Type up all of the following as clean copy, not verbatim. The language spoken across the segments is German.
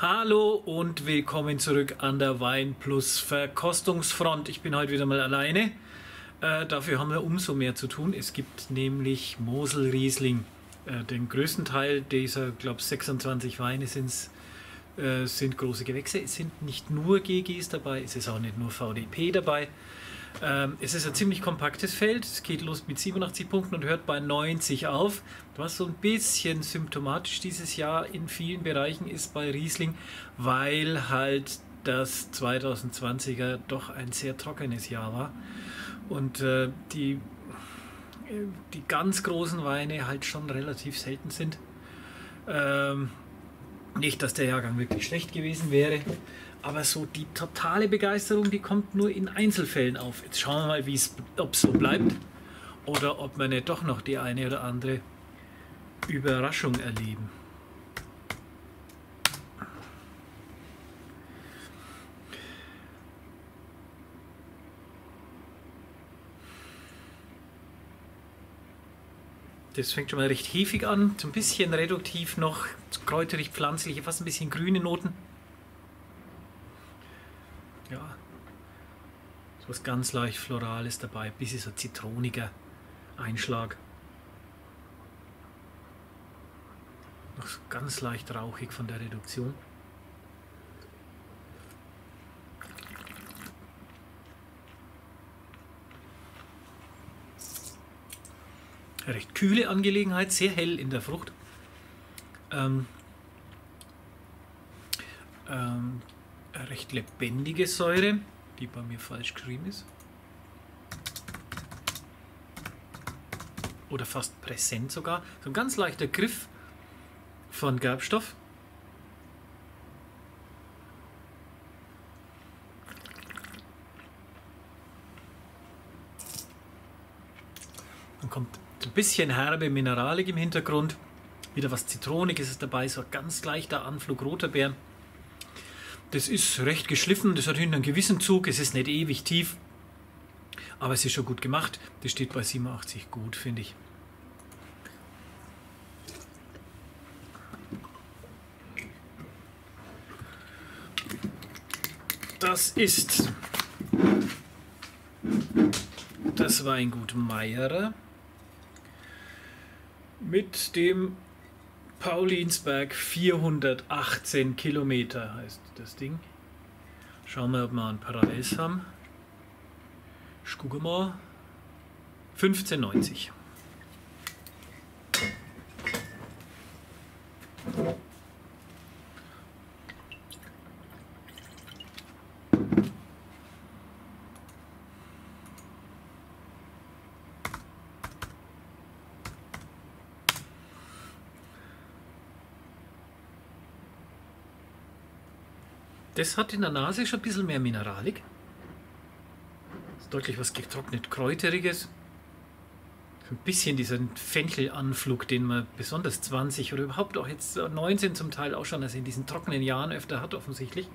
Hallo und willkommen zurück an der Wein Plus Verkostungsfront. Ich bin heute wieder mal alleine. Dafür haben wir umso mehr zu tun. Es gibt nämlich Mosel Riesling. Den größten Teil dieser, glaube ich, 26 Weine sind große Gewächse. Es sind nicht nur GGs dabei, es ist auch nicht nur VDP dabei. Es ist ein ziemlich kompaktes Feld. Es geht los mit 87 Punkten und hört bei 90 auf. Was so ein bisschen symptomatisch dieses Jahr in vielen Bereichen ist bei Riesling, weil halt das 2020er doch ein sehr trockenes Jahr war. Und die ganz großen Weine halt schon relativ selten sind. Nicht, dass der Jahrgang wirklich schlecht gewesen wäre. Aber so die totale Begeisterung, die kommt nur in Einzelfällen auf. Jetzt schauen wir mal, ob es so bleibt oder ob wir nicht doch noch die eine oder andere Überraschung erleben. Das fängt schon mal recht hefig an, so ein bisschen reduktiv noch, kräuterig, pflanzliche, fast ein bisschen grüne Noten. Ja, so was ganz leicht Florales dabei, ein bisschen so zitroniger Einschlag. Noch so ganz leicht rauchig von der Reduktion. Recht kühle Angelegenheit, sehr hell in der Frucht. Recht lebendige Säure, die bei mir falsch geschrieben ist. Oder fast präsent sogar. So ein ganz leichter Griff von Gerbstoff. Dann kommt ein bisschen herbe Mineralik im Hintergrund. Wieder was Zitroniges ist dabei, so ein ganz leichter Anflug roter Beeren. Das ist recht geschliffen, das hat hinten einen gewissen Zug, es ist nicht ewig tief, aber es ist schon gut gemacht. Das steht bei 87 gut, finde ich. Das ist das Weingut Meierer mit dem Paulinsberg 418 Kilometer heißt das Ding. Schauen wir, ob wir einen Parallels haben. Gucken wir. 15,90. Das hat in der Nase schon ein bisschen mehr Mineralik. Das ist deutlich was getrocknet Kräuteriges. Ein bisschen diesen Fenchelанflug, den man besonders 20 oder überhaupt auch jetzt 19 zum Teil auch schon, also in diesen trockenen Jahren öfter hat offensichtlich.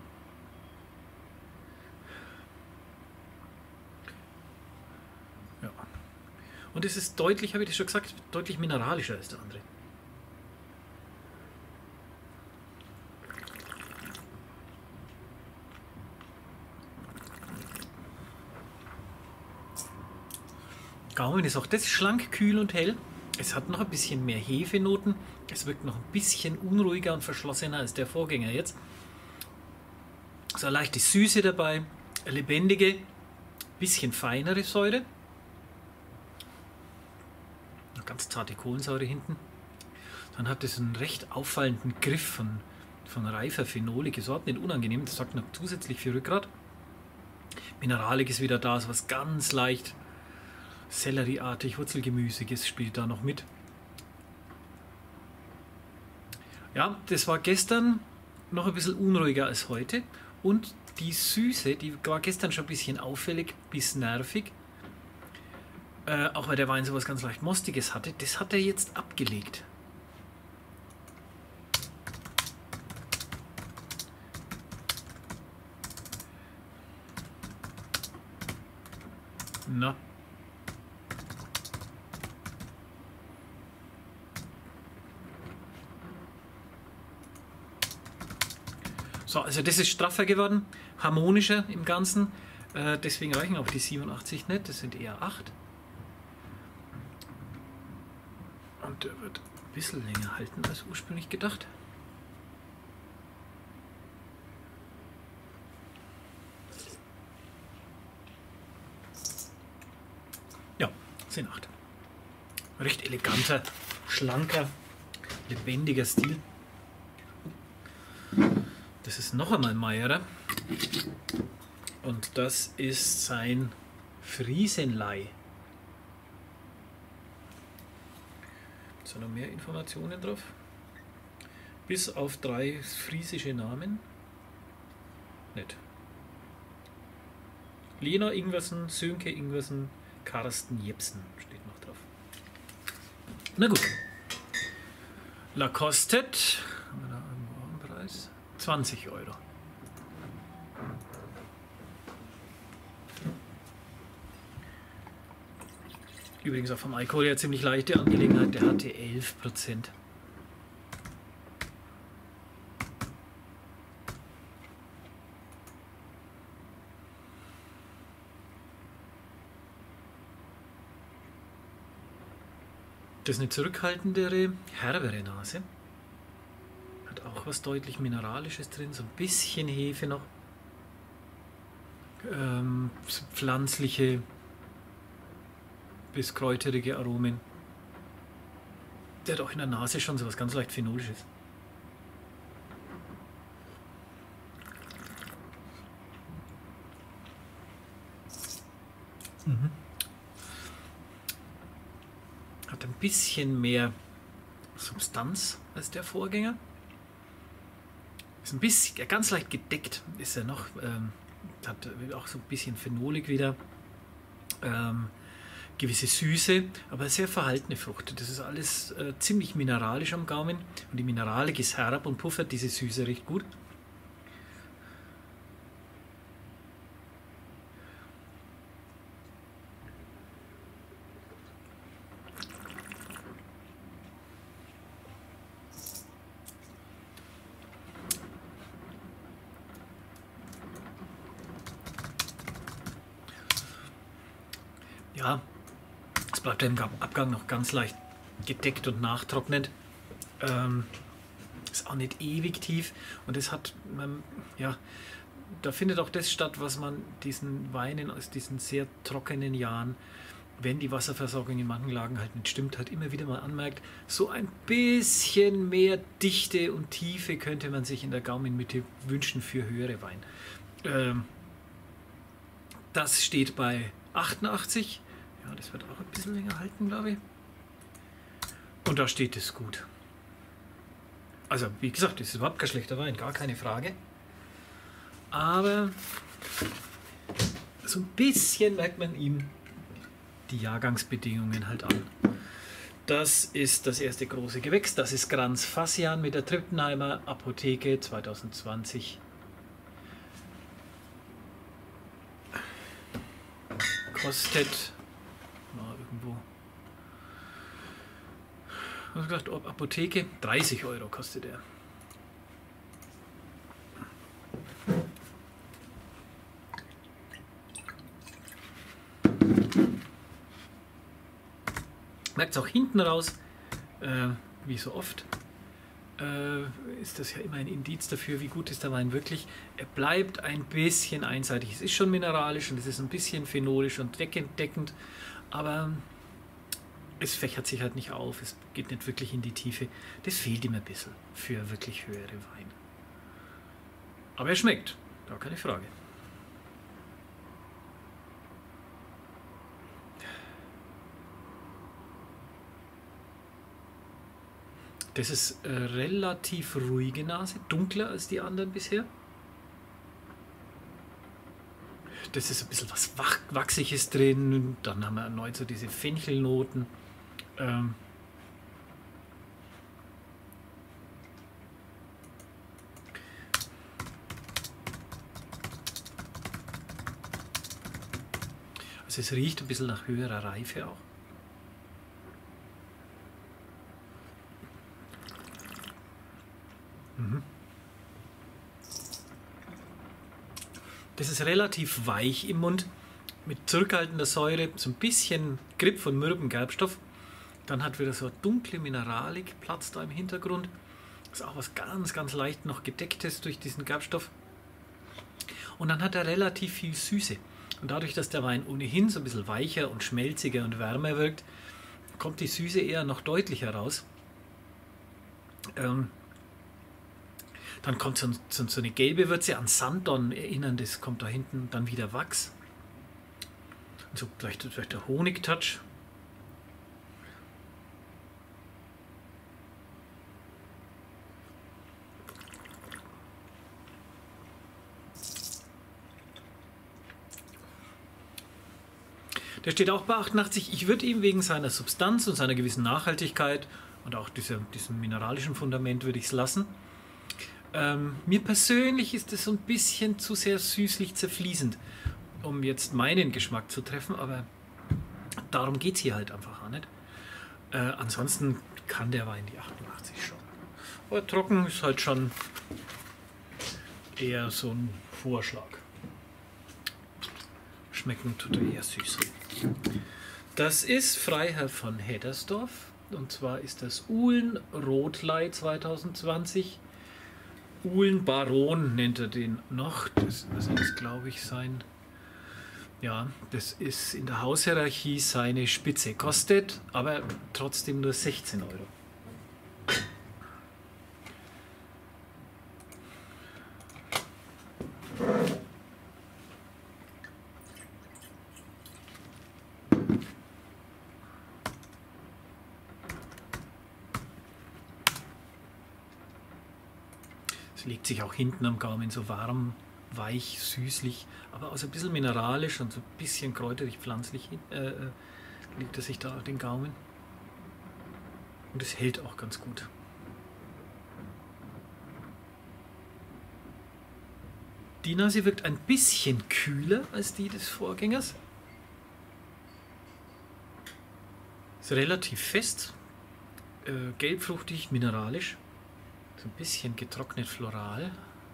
Ja. Und es ist deutlich, habe ich das schon gesagt, deutlich mineralischer als der andere. Gaumen ist auch das schlank, kühl und hell. Es hat noch ein bisschen mehr Hefenoten. Es wirkt noch ein bisschen unruhiger und verschlossener als der Vorgänger jetzt. So eine leichte Süße dabei, eine lebendige, bisschen feinere Säure. Eine ganz zarte Kohlensäure hinten. Dann hat es einen recht auffallenden Griff von reifer Phenolik. Ist überhaupt nicht unangenehm. Das sorgt noch zusätzlich für Rückgrat. Mineralik ist wieder da, so was ganz leicht Sellerieartig, Wurzelgemüsiges spielt da noch mit. Ja, das war gestern noch ein bisschen unruhiger als heute. Und die Süße, die war gestern schon ein bisschen auffällig bis nervig. Auch weil der Wein sowas ganz leicht Mostiges hatte. Das hat er jetzt abgelegt. Na. So, also das ist straffer geworden, harmonischer im Ganzen. Deswegen reichen auch die 87 nicht, das sind eher 8. Und der wird ein bisschen länger halten als ursprünglich gedacht. Ja, sind 8. Recht eleganter, schlanker, lebendiger Stil. Das ist noch einmal Meierer. Und das ist sein Friesenlei. Sind noch mehr Informationen drauf? Bis auf 3 friesische Namen. Nicht. Lena Ingwersen, Sönke Ingwersen, Carsten Jepsen steht noch drauf. Na gut. La kostet, haben wir da irgendwo einen Preis? 20 Euro. Übrigens auch vom Alkohol her ziemlich leichte Angelegenheit, der hatte 11%. Das ist eine zurückhaltendere, herbere Nase. Hat auch was deutlich Mineralisches drin, so ein bisschen Hefe noch. So pflanzliche bis kräuterige Aromen. Der hat auch in der Nase schon so was ganz leicht Phenolisches. Hat ein bisschen mehr Substanz als der Vorgänger. Ist ein bisschen, ganz leicht gedeckt ist er noch. Hat auch so ein bisschen Phenolik wieder. Gewisse Süße, aber sehr verhaltene Frucht. Das ist alles ziemlich mineralisch am Gaumen und die Mineralik ist herb und puffert diese Süße recht gut. Ja, es bleibt im Abgang noch ganz leicht gedeckt und nachtrocknend. Ist auch nicht ewig tief und es hat, ja, da findet auch das statt, was man diesen Weinen aus diesen sehr trockenen Jahren, wenn die Wasserversorgung in manchen Lagen halt nicht stimmt, halt immer wieder mal anmerkt, so ein bisschen mehr Dichte und Tiefe könnte man sich in der Gaumenmitte wünschen für höhere Wein. Das steht bei 88. Ja, das wird auch ein bisschen länger halten, glaube ich. Und da steht es gut. Also, wie gesagt, das ist überhaupt kein schlechter Wein, gar keine Frage. Aber so ein bisschen merkt man ihm die Jahrgangsbedingungen halt an. Das ist das erste große Gewächs. Das ist Grans Fassian mit der Trippenheimer Apotheke 2020. Kostet irgendwo, was habe ich gesagt, Apotheke 30 Euro kostet er. Merkt es auch hinten raus, wie so oft, ist das ja immer ein Indiz dafür, wie gut ist der Wein wirklich. Er bleibt ein bisschen einseitig. Es ist schon mineralisch und es ist ein bisschen phenolisch und deckend, aber es fächert sich halt nicht auf, es geht nicht wirklich in die Tiefe. Das fehlt ihm ein bisschen für wirklich höhere Weine. Aber er schmeckt, gar keine Frage. Das ist relativ ruhige Nase, dunkler als die anderen bisher. Das ist ein bisschen was Wachsiges drin. Dann haben wir erneut so diese Fenchelnoten. Also es riecht ein bisschen nach höherer Reife auch. Das ist relativ weich im Mund, mit zurückhaltender Säure, so ein bisschen Grip von mürben Gerbstoff. Dann hat wieder so eine dunkle Mineralik Platz da im Hintergrund. Das ist auch was ganz, ganz leicht noch gedecktes durch diesen Gerbstoff. Und dann hat er relativ viel Süße. Und dadurch, dass der Wein ohnehin so ein bisschen weicher und schmelziger und wärmer wirkt, kommt die Süße eher noch deutlicher raus. Dann kommt so eine gelbe Würze an Sanddorn erinnern, das kommt da hinten, dann wieder Wachs. Und so vielleicht der Honigtouch. Der steht auch bei 88. Ich würde ihm wegen seiner Substanz und seiner gewissen Nachhaltigkeit und auch diesem mineralischen Fundament würde ich es lassen. Mir persönlich ist es so ein bisschen zu sehr süßlich zerfließend, um jetzt meinen Geschmack zu treffen, aber darum geht es hier halt einfach auch nicht. Ansonsten kann der Wein die 88 schon. Aber trocken ist halt schon eher so ein Vorschlag. Schmecken tut er eher süß. Das ist Freiherr von Heddersdorf und zwar ist das Uhlen Rotlei 2020. Uhlen Baron nennt er den noch. Das ist, glaube ich, sein. Ja, das ist in der Haushierarchie seine Spitze. Kostet aber trotzdem nur 16 Euro. Es legt sich auch hinten am Gaumen so warm, weich, süßlich, aber auch so ein bisschen mineralisch und so ein bisschen kräuterig, pflanzlich legt er sich da auf den Gaumen. Und es hält auch ganz gut. Die Nase wirkt ein bisschen kühler als die des Vorgängers. Ist relativ fest, gelbfruchtig, mineralisch. So ein bisschen getrocknet floral.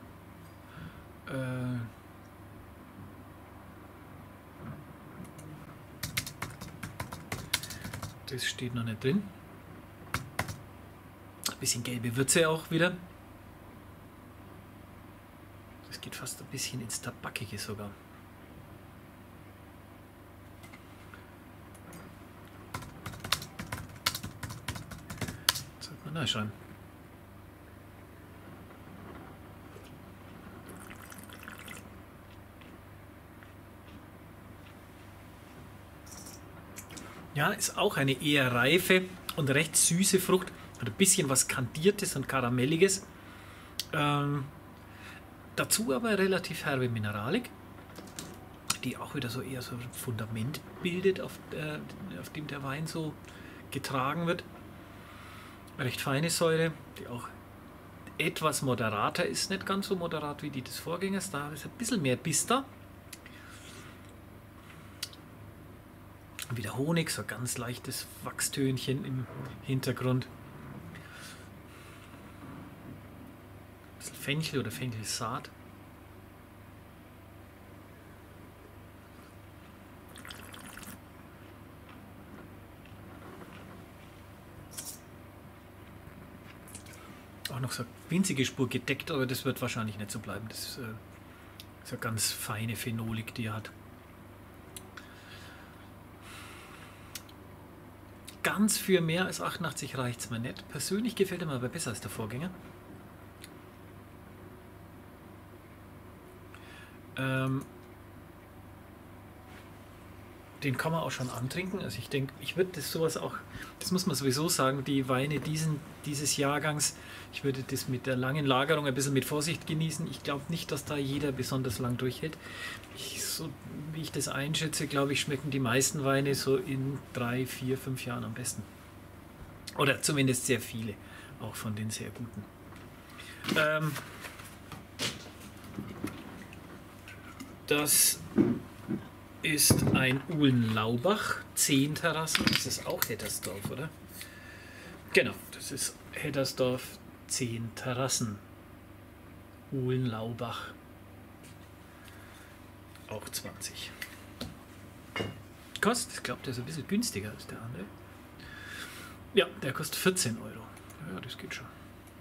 Das steht noch nicht drin. Ein bisschen gelbe Würze auch wieder. Das geht fast ein bisschen ins Tabakige sogar. Sollte man nachschauen. Ja, ist auch eine eher reife und recht süße Frucht. Hat ein bisschen was Kandiertes und Karamelliges. Dazu aber relativ herbe Mineralik, die auch wieder so eher so ein Fundament bildet, auf dem der Wein so getragen wird. Recht feine Säure, die auch etwas moderater ist. Nicht ganz so moderat wie die des Vorgängers. Da ist ein bisschen mehr Biss da. Wieder Honig, so ein ganz leichtes Wachstönchen im Hintergrund. Ein bisschen Fenchel oder Fenchelsaat. Auch noch so eine winzige Spur gedeckt, aber das wird wahrscheinlich nicht so bleiben. Das ist eine ganz feine Phenolik, die er hat. Ganz für mehr als 88 reicht es mir nicht. Persönlich gefällt er mir aber besser als der Vorgänger. Den kann man auch schon antrinken. Also ich denke, ich würde das sowas auch, das muss man sowieso sagen, die Weine dieses Jahrgangs, ich würde das mit der langen Lagerung ein bisschen mit Vorsicht genießen. Ich glaube nicht, dass da jeder besonders lang durchhält. So wie ich das einschätze, glaube ich, schmecken die meisten Weine so in 3, 4, 5 Jahren am besten. Oder zumindest sehr viele, auch von den sehr guten. Das ist ein Uhlen-Laubach, 10 Terrassen. Das ist auch Heddersdorf, oder? Genau, das ist Heddersdorf, 10 Terrassen. Uhlen-Laubach. auch 20. Kostet, ich glaube, der ist ein bisschen günstiger als der andere. Ja, der kostet 14 Euro. Ja, das geht schon.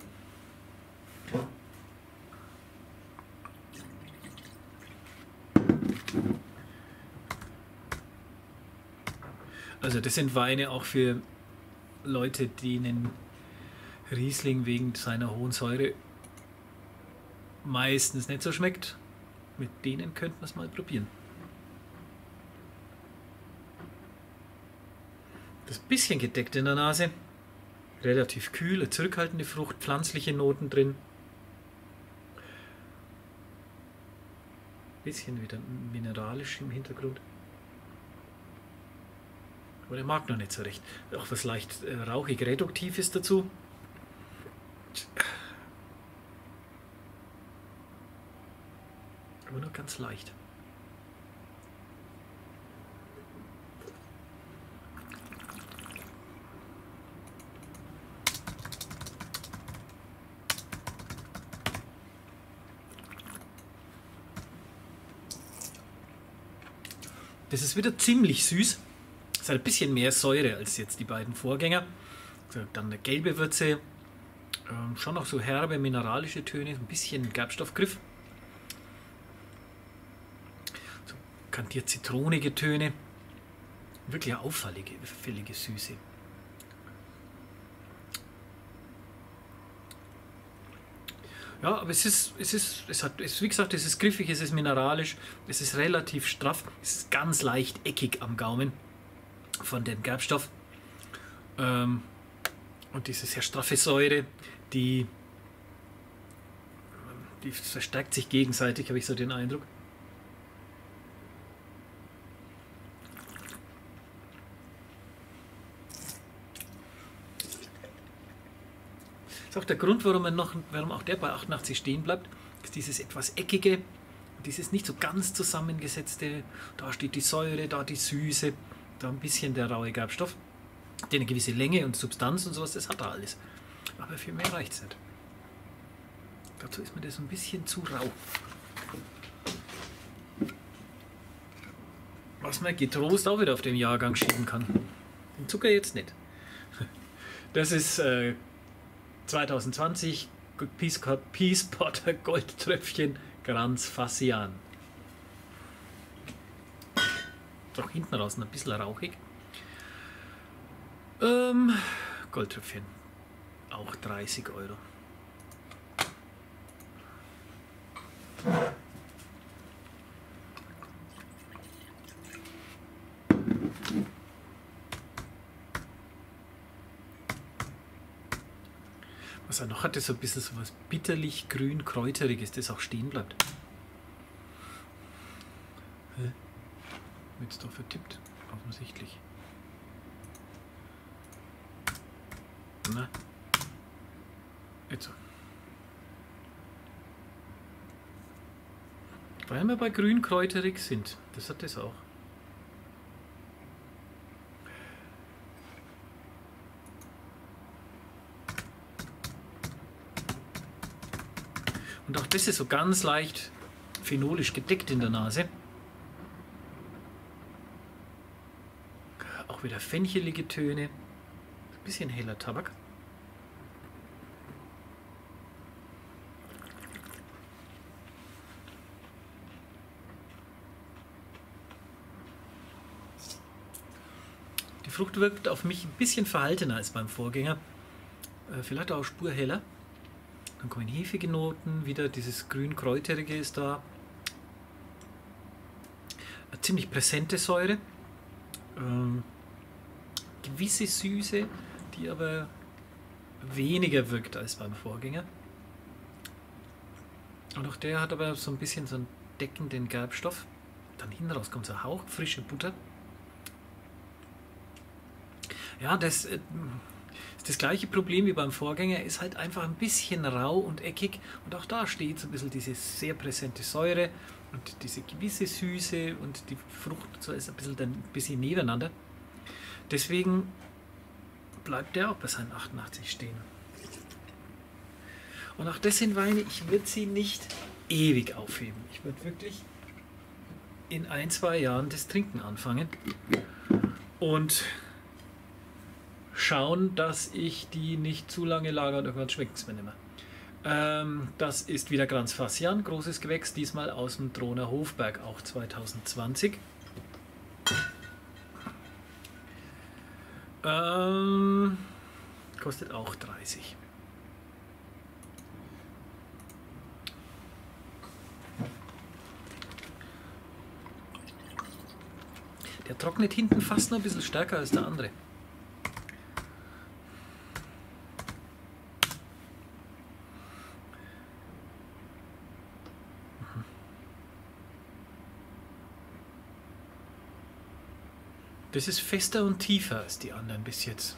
Also das sind Weine auch für Leute, denen Riesling wegen seiner hohen Säure meistens nicht so schmeckt. Mit denen könnten wir es mal probieren. Das bisschen gedeckt in der Nase. Relativ kühl, eine zurückhaltende Frucht, pflanzliche Noten drin. Bisschen wieder mineralisch im Hintergrund. Aber der mag noch nicht so recht. Auch was leicht rauchig reduktiv ist dazu. Aber nur ganz leicht. Das ist wieder ziemlich süß. Es hat ein bisschen mehr Säure als jetzt die beiden Vorgänger. Dann eine gelbe Würze, schon noch so herbe mineralische Töne, ein bisschen Gerbstoffgriff. So kantiert zitronige Töne, wirklich eine auffällige Süße. Ja, aber wie gesagt, es ist griffig, es ist mineralisch, es ist relativ straff, es ist ganz leicht eckig am Gaumen von dem Gerbstoff. Und diese sehr straffe Säure, die verstärkt sich gegenseitig, habe ich so den Eindruck. Das ist auch der Grund, warum auch der bei 88 stehen bleibt, ist dieses etwas eckige, dieses nicht so ganz zusammengesetzte, da steht die Säure, da die Süße, da ein bisschen der raue Gerbstoff, der eine gewisse Länge und Substanz und sowas, das hat er alles. Aber für mehr reicht es nicht. Dazu ist mir das ein bisschen zu rau. Was man getrost auch wieder auf den Jahrgang schieben kann. Den Zucker jetzt nicht. Das ist 2020 Peace Potter Goldtröpfchen Granz Fassian. Auch hinten raus ein bisschen rauchig. Goldtröpfchen. Auch 30 Euro. Was er noch hat, ist so ein bisschen so was bitterlich grün kräuteriges, das auch stehen bleibt. Wird es doch vertippt, offensichtlich. Na, jetzt so. Weil wir bei grün kräuterig sind, das hat das auch. Und auch das ist so ganz leicht phenolisch gedeckt in der Nase. Auch wieder fenchelige Töne. Ein bisschen heller Tabak. Die Frucht wirkt auf mich ein bisschen verhaltener als beim Vorgänger. Vielleicht auch Spur heller. Dann kommen hefige Noten, wieder dieses grün-kräuterige ist da. Eine ziemlich präsente Säure. Gewisse Süße, die aber weniger wirkt als beim Vorgänger. Und auch der hat aber so ein bisschen so einen deckenden Gerbstoff. Dann hinten raus kommt so ein Hauch frische Butter. Ja, das ist das gleiche Problem wie beim Vorgänger, ist halt einfach ein bisschen rau und eckig und auch da steht so ein bisschen diese sehr präsente Säure und diese gewisse Süße und die Frucht so ist ein bisschen nebeneinander. Deswegen bleibt der auch bei seinen 88 stehen. Und auch das sind Weine, ich würde sie nicht ewig aufheben. Ich würde wirklich in 1, 2 Jahren das Trinken anfangen und schauen, dass ich die nicht zu lange lagere und irgendwann schmeckt es mir nicht mehr. Das ist wieder Grans Fassian, großes Gewächs, diesmal aus dem Drohner Hofberg, auch 2020. Kostet auch 30. Der trocknet hinten fast noch ein bisschen stärker als der andere. Das ist fester und tiefer als die anderen bis jetzt.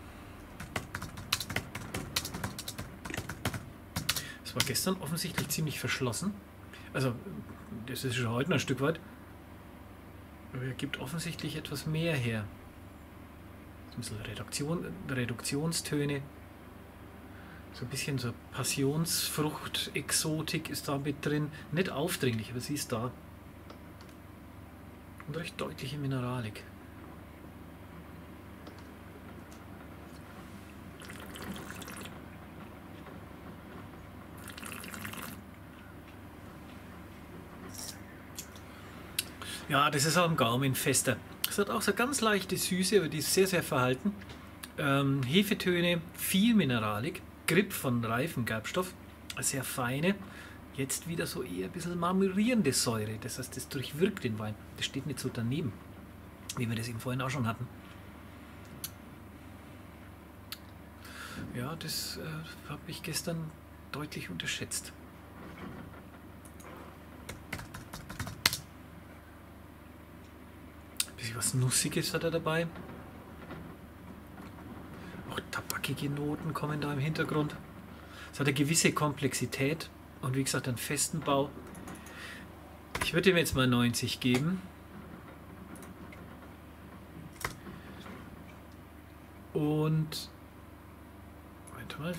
Das war gestern offensichtlich ziemlich verschlossen. Also, das ist schon heute noch ein Stück weit. Aber er gibt offensichtlich etwas mehr her. Ein bisschen Reduktionstöne. So ein bisschen so Passionsfrucht, Exotik ist da mit drin. Nicht aufdringlich, aber sie ist da. Und recht deutliche Mineralik. Ja, das ist auch im Gaumen fester. Es hat auch so ganz leichte Süße, aber die ist sehr, sehr verhalten. Hefetöne, viel Mineralik, Grip von reifem Gerbstoff, sehr feine. Jetzt wieder so eher ein bisschen marmorierende Säure, das heißt, das durchwirkt den Wein. Das steht nicht so daneben, wie wir das eben vorhin auch schon hatten. Ja, das habe ich gestern deutlich unterschätzt. Was Nussiges hat er dabei. Auch tabakige Noten kommen da im Hintergrund. Es hat eine gewisse Komplexität und wie gesagt einen festen Bau. Ich würde ihm jetzt mal 90 geben. Und Moment mal.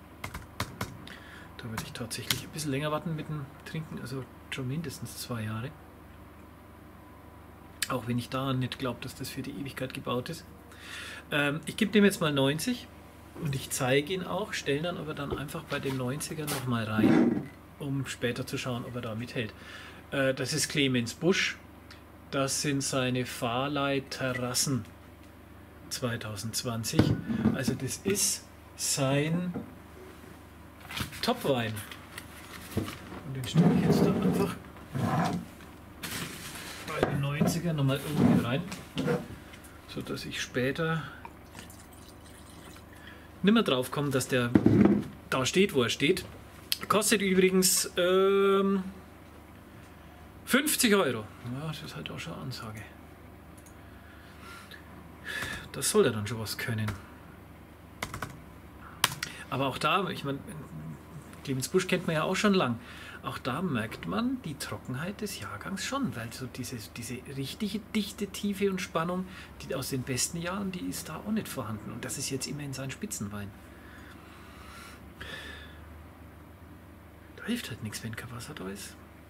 Da würde ich tatsächlich ein bisschen länger warten mit dem Trinken, also schon mindestens 2 Jahre. Auch wenn ich da nicht glaube, dass das für die Ewigkeit gebaut ist. Ich gebe dem jetzt mal 90 und ich zeige ihn auch, stelle dann aber dann einfach bei dem 90er nochmal rein, um später zu schauen, ob er da mithält. Das ist Clemens Busch. Das sind seine Fahrlei Terrassen 2020. Also das ist sein Topwein. Und den stelle ich jetzt da einfach bei den 90er nochmal irgendwie rein, so dass ich später nicht mehr drauf komme, dass der da steht, wo er steht. Kostet übrigens 50 Euro. Ja, das ist halt auch schon eine Ansage. Das soll ja dann schon was können. Aber auch da, ich meine, Clemens Busch kennt man ja auch schon lang. Auch da merkt man die Trockenheit des Jahrgangs schon, weil so diese richtige Dichte, Tiefe und Spannung, die aus den besten Jahren, die ist da auch nicht vorhanden. Und das ist jetzt immerhin sein Spitzenwein. Da hilft halt nichts, wenn kein Wasser da ist.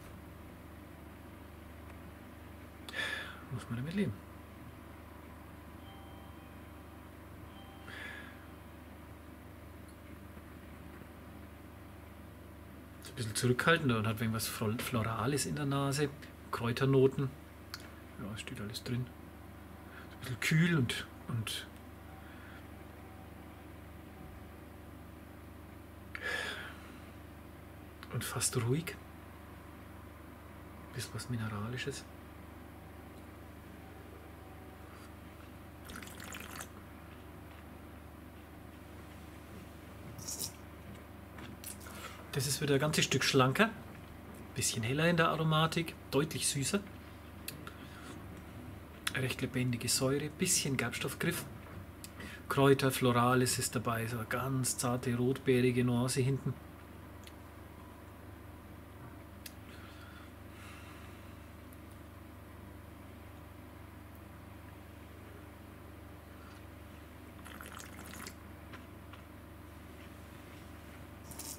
Muss man damit leben. Ein bisschen zurückhaltender und hat irgendwas Florales in der Nase, Kräuternoten. Ja, es steht alles drin. Ein bisschen kühl und fast ruhig. Ein bisschen was Mineralisches. Das ist wieder ein ganzes Stück schlanker, bisschen heller in der Aromatik, deutlich süßer. Recht lebendige Säure, bisschen Gerbstoffgriff. Kräuter, Florales ist dabei, so eine ganz zarte rotbeerige Nuance hinten.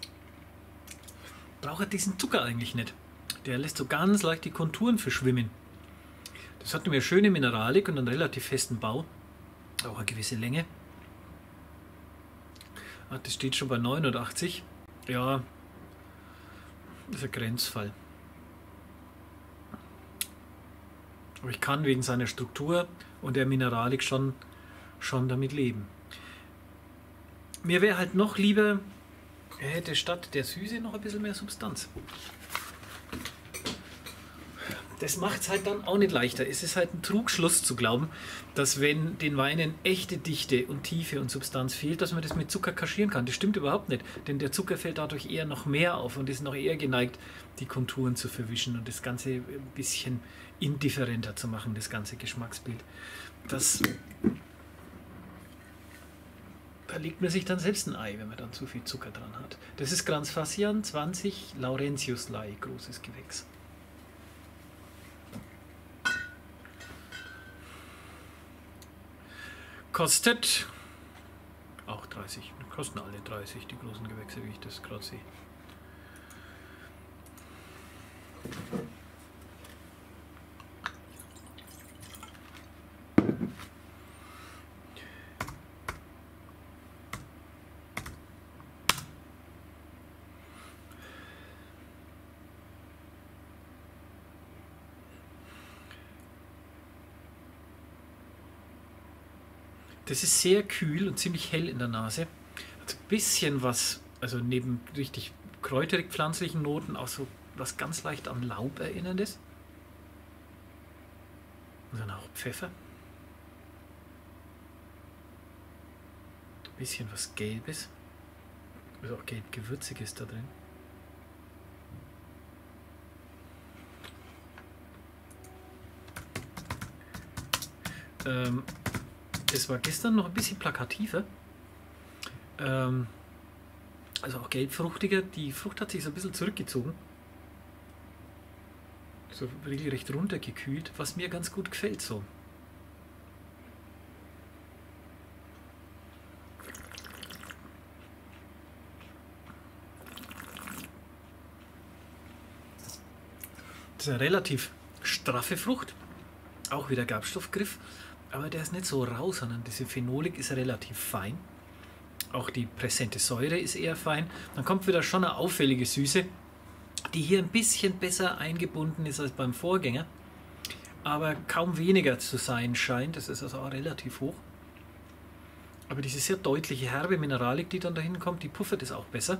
Braucht er diesen Zucker eigentlich nicht. Der lässt so ganz leicht die Konturen verschwimmen. Das hat eine schöne Mineralik und einen relativ festen Bau. Auch eine gewisse Länge. Das steht schon bei 89. Ja, das ist ein Grenzfall. Aber ich kann wegen seiner Struktur und der Mineralik schon damit leben. Mir wäre halt noch lieber, er hätte statt der Süße noch ein bisschen mehr Substanz. Das macht es halt dann auch nicht leichter. Es ist halt ein Trugschluss zu glauben, dass wenn den Weinen echte Dichte und Tiefe und Substanz fehlt, dass man das mit Zucker kaschieren kann. Das stimmt überhaupt nicht, denn der Zucker fällt dadurch eher noch mehr auf und ist noch eher geneigt, die Konturen zu verwischen und das Ganze ein bisschen indifferenter zu machen, das ganze Geschmacksbild. Da legt man sich dann selbst ein Ei, wenn man dann zu viel Zucker dran hat. Das ist Granz-Fassian 20 Laurentius-Lei, großes Gewächs. Kostet auch 30. Kosten alle 30, die großen Gewächse, wie ich das gerade sehe. Das ist sehr kühl und ziemlich hell in der Nase. Hat ein bisschen was, also neben richtig kräuterig pflanzlichen Noten, auch so was ganz leicht an Laub erinnerndes. Und dann auch Pfeffer. Ein bisschen was Gelbes. Also auch gelb-gewürziges da drin. Das war gestern noch ein bisschen plakativer. Also auch gelbfruchtiger. Die Frucht hat sich so ein bisschen zurückgezogen. So regelrecht runtergekühlt, was mir ganz gut gefällt so. Das ist eine relativ straffe Frucht. Auch wieder Gerbstoffgriff. Aber der ist nicht so rau, sondern diese Phenolik ist relativ fein. Auch die präsente Säure ist eher fein. Dann kommt wieder schon eine auffällige Süße, die hier ein bisschen besser eingebunden ist als beim Vorgänger. Aber kaum weniger zu sein scheint. Das ist also auch relativ hoch. Aber diese sehr deutliche herbe Mineralik, die dann dahin kommt, die puffert es auch besser.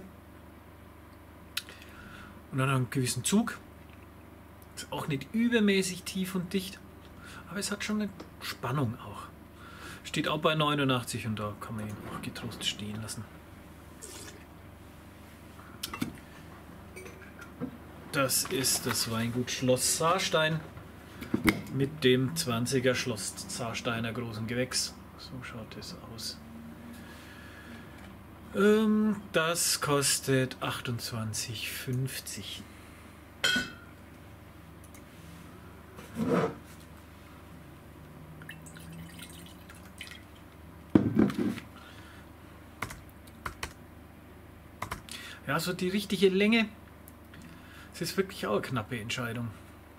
Und dann einen gewissen Zug. Ist auch nicht übermäßig tief und dicht. Aber es hat schon eine Spannung auch. Steht auch bei 89 und da kann man ihn auch getrost stehen lassen. Das ist das Weingut Schloss Saarstein mit dem 20er Schloss Saarsteiner großen Gewächs. So schaut es aus. Das kostet 28,50. Ja, so die richtige Länge. Es ist wirklich auch eine knappe Entscheidung.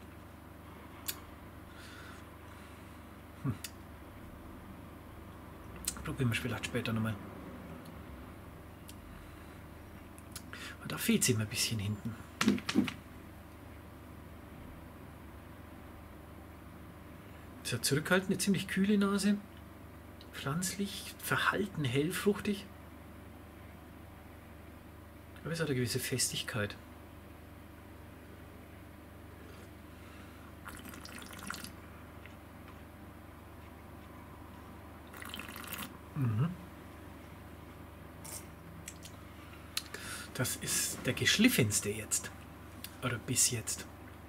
Probieren wir vielleicht später nochmal. Und da fehlt es immer ein bisschen hinten. Sehr zurückhaltend, eine ziemlich kühle Nase. Pflanzlich, verhalten hellfruchtig. Aber es hat eine gewisse Festigkeit. Das ist der geschliffenste jetzt. Oder bis jetzt.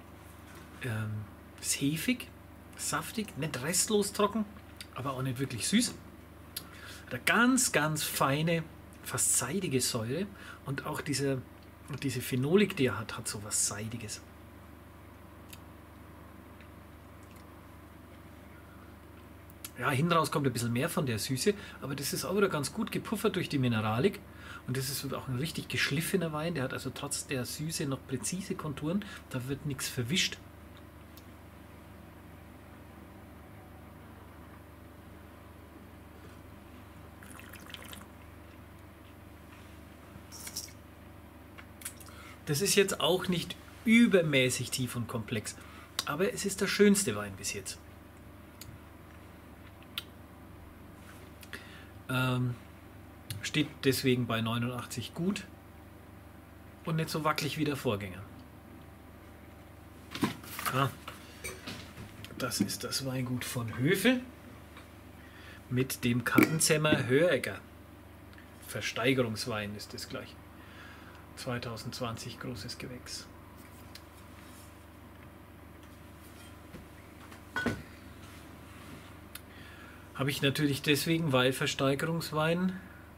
Ist hefig, saftig, nicht restlos trocken, aber auch nicht wirklich süß. Hat eine ganz, ganz feine, fast seidige Säure und auch diese Phenolik, die er hat so was Seidiges. Ja, hinten raus kommt ein bisschen mehr von der Süße, aber das ist auch wieder ganz gut gepuffert durch die Mineralik. Und das ist auch ein richtig geschliffener Wein, der hat also trotz der Süße noch präzise Konturen, da wird nichts verwischt. Das ist jetzt auch nicht übermäßig tief und komplex, aber es ist der schönste Wein bis jetzt. Steht deswegen bei 89 gut und nicht so wackelig wie der Vorgänger. Das ist das Weingut von Höfel mit dem Kattenzemmer Höegger. Versteigerungswein ist es gleich. 2020 großes Gewächs. Habe ich natürlich deswegen, weil Versteigerungswein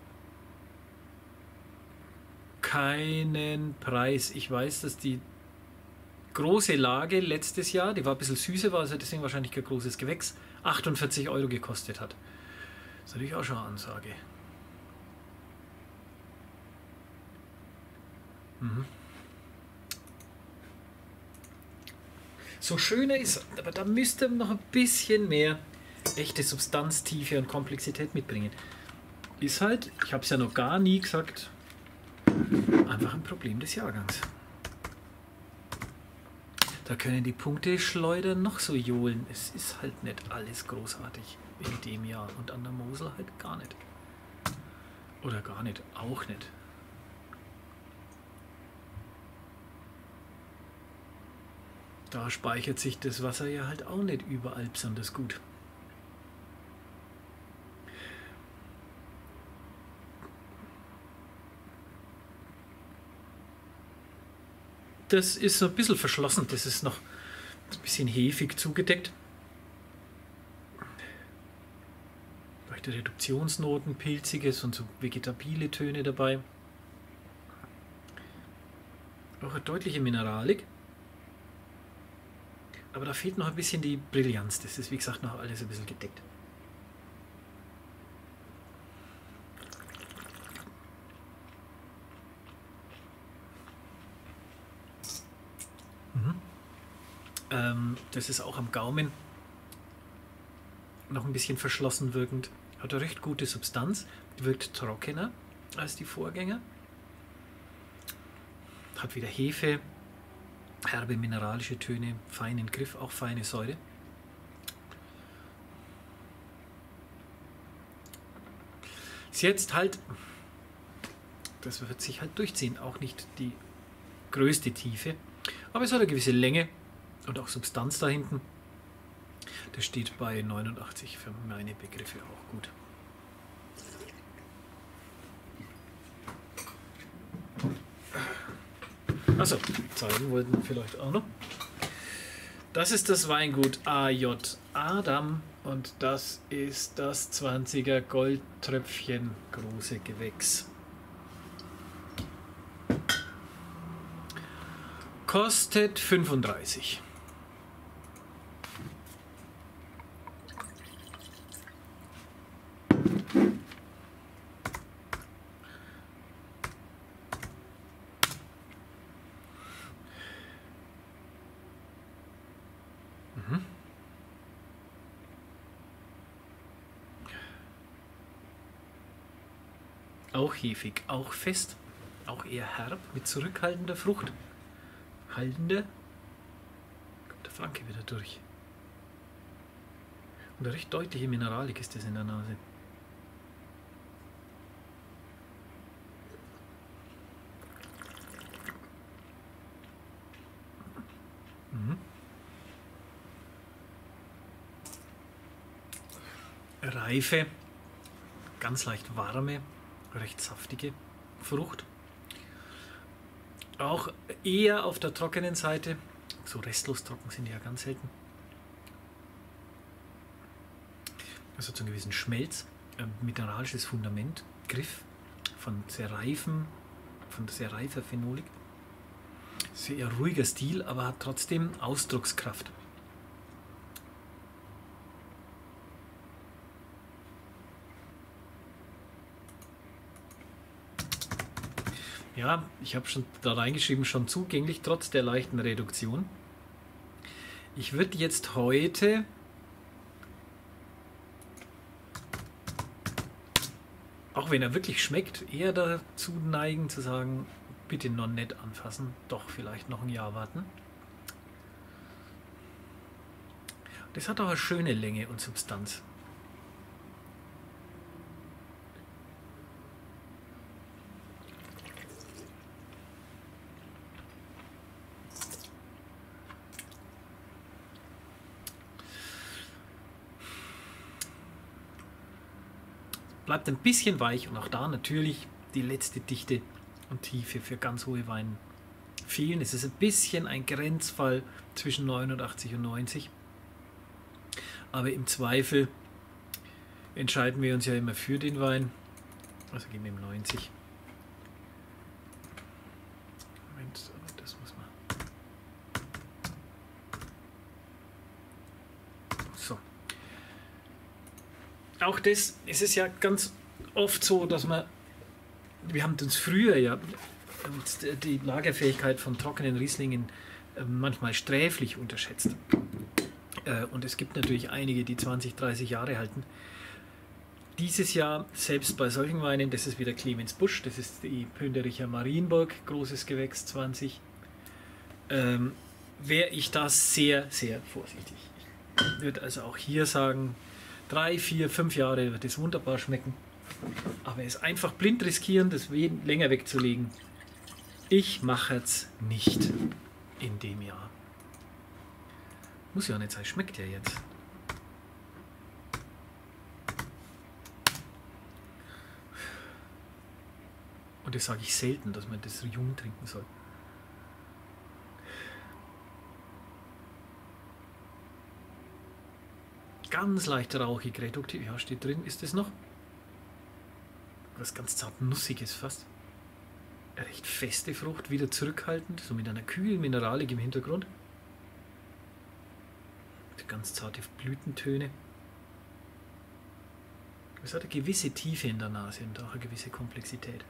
keinen Preis. Ich weiß, dass die große Lage letztes Jahr, die war ein bisschen süßer, war also deswegen wahrscheinlich kein großes Gewächs, 48 € gekostet hat. Das ist natürlich auch schon eine Ansage. So schöner ist, aber da müsste noch ein bisschen mehr echte Substanz, Tiefe und Komplexität mitbringen. Ist halt, ich habe es ja noch gar nie gesagt, einfach ein Problem des Jahrgangs. Da können die Punkteschleuder noch so johlen. Es ist halt nicht alles großartig in dem Jahr und an der Mosel halt gar nicht. Oder gar nicht, auch nicht. Da speichert sich das Wasser ja halt auch nicht überall besonders gut. Das ist so ein bisschen verschlossen, das ist noch ein bisschen hefig zugedeckt. Leichte Reduktionsnoten, pilziges und so vegetabile Töne dabei. Auch eine deutliche Mineralik. Aber da fehlt noch ein bisschen die Brillanz. Das ist wie gesagt noch alles ein bisschen gedeckt. Das ist auch am Gaumen noch ein bisschen verschlossen wirkend. Hat eine recht gute Substanz, wirkt trockener als die Vorgänger. Hat wieder Hefe, herbe mineralische Töne, feinen Griff, auch feine Säure. Ist jetzt halt, das wird sich halt durchziehen, auch nicht die größte Tiefe, aber es hat eine gewisse Länge und auch Substanz da hinten. Das steht bei 89 für meine Begriffe auch gut. Achso, zeigen wollten wir vielleicht auch noch. Das ist das Weingut AJ Adam und das ist das 20er Goldtröpfchen große Gewächs. Kostet 35. Auch hefig, auch fest, auch eher herb mit zurückhaltender Frucht. Haltender. Kommt der Franke wieder durch. Und eine recht deutliche Mineralik ist das in der Nase. Reife, ganz leicht warme, recht saftige Frucht. Auch eher auf der trockenen Seite. So restlos trocken sind die ja ganz selten. Es hat so einen gewissen Schmelz, mineralisches Fundament, Griff von sehr reifer Phenolik. Sehr ruhiger Stil, aber hat trotzdem Ausdruckskraft. Ja, ich habe schon da reingeschrieben, schon zugänglich, trotz der leichten Reduktion. Ich würde jetzt heute auch wenn er wirklich schmeckt, eher dazu neigen zu sagen, bitte noch nicht anfassen. Doch, vielleicht noch ein Jahr warten. Das hat auch eine schöne Länge und Substanz. Bleibt ein bisschen weich und auch da natürlich die letzte Dichte und Tiefe für ganz hohe Weine fehlen. Es ist ein bisschen ein Grenzfall zwischen 89 und 90. Aber im Zweifel entscheiden wir uns ja immer für den Wein. Also gehen wir im 90. Moment, das muss man. So. Auch das, es ist ja ganz oft so, dass wir haben uns früher ja die Lagerfähigkeit von trockenen Rieslingen manchmal sträflich unterschätzt. Und es gibt natürlich einige, die 20, 30 Jahre halten. Dieses Jahr, selbst bei solchen Weinen, das ist wieder Clemens Busch, das ist die Pöndericher Marienburg, großes Gewächs 20, wäre ich da sehr, sehr vorsichtig. Ich würde also auch hier sagen, 3, 4, 5 Jahre wird es wunderbar schmecken. Aber es einfach blind riskieren, das länger wegzulegen, ich mache es nicht in dem Jahr. Muss ja nicht sein, schmeckt ja jetzt. Und das sage ich selten, dass man das jung trinken soll. Ganz leicht rauchig, reduktiv. Ja, steht drin, ist das noch? Was ganz zart Nussiges fast. Eine recht feste Frucht, wieder zurückhaltend, so mit einer kühlen Mineralik im Hintergrund. Ganz zarte Blütentöne. Es hat eine gewisse Tiefe in der Nase und auch eine gewisse Komplexität.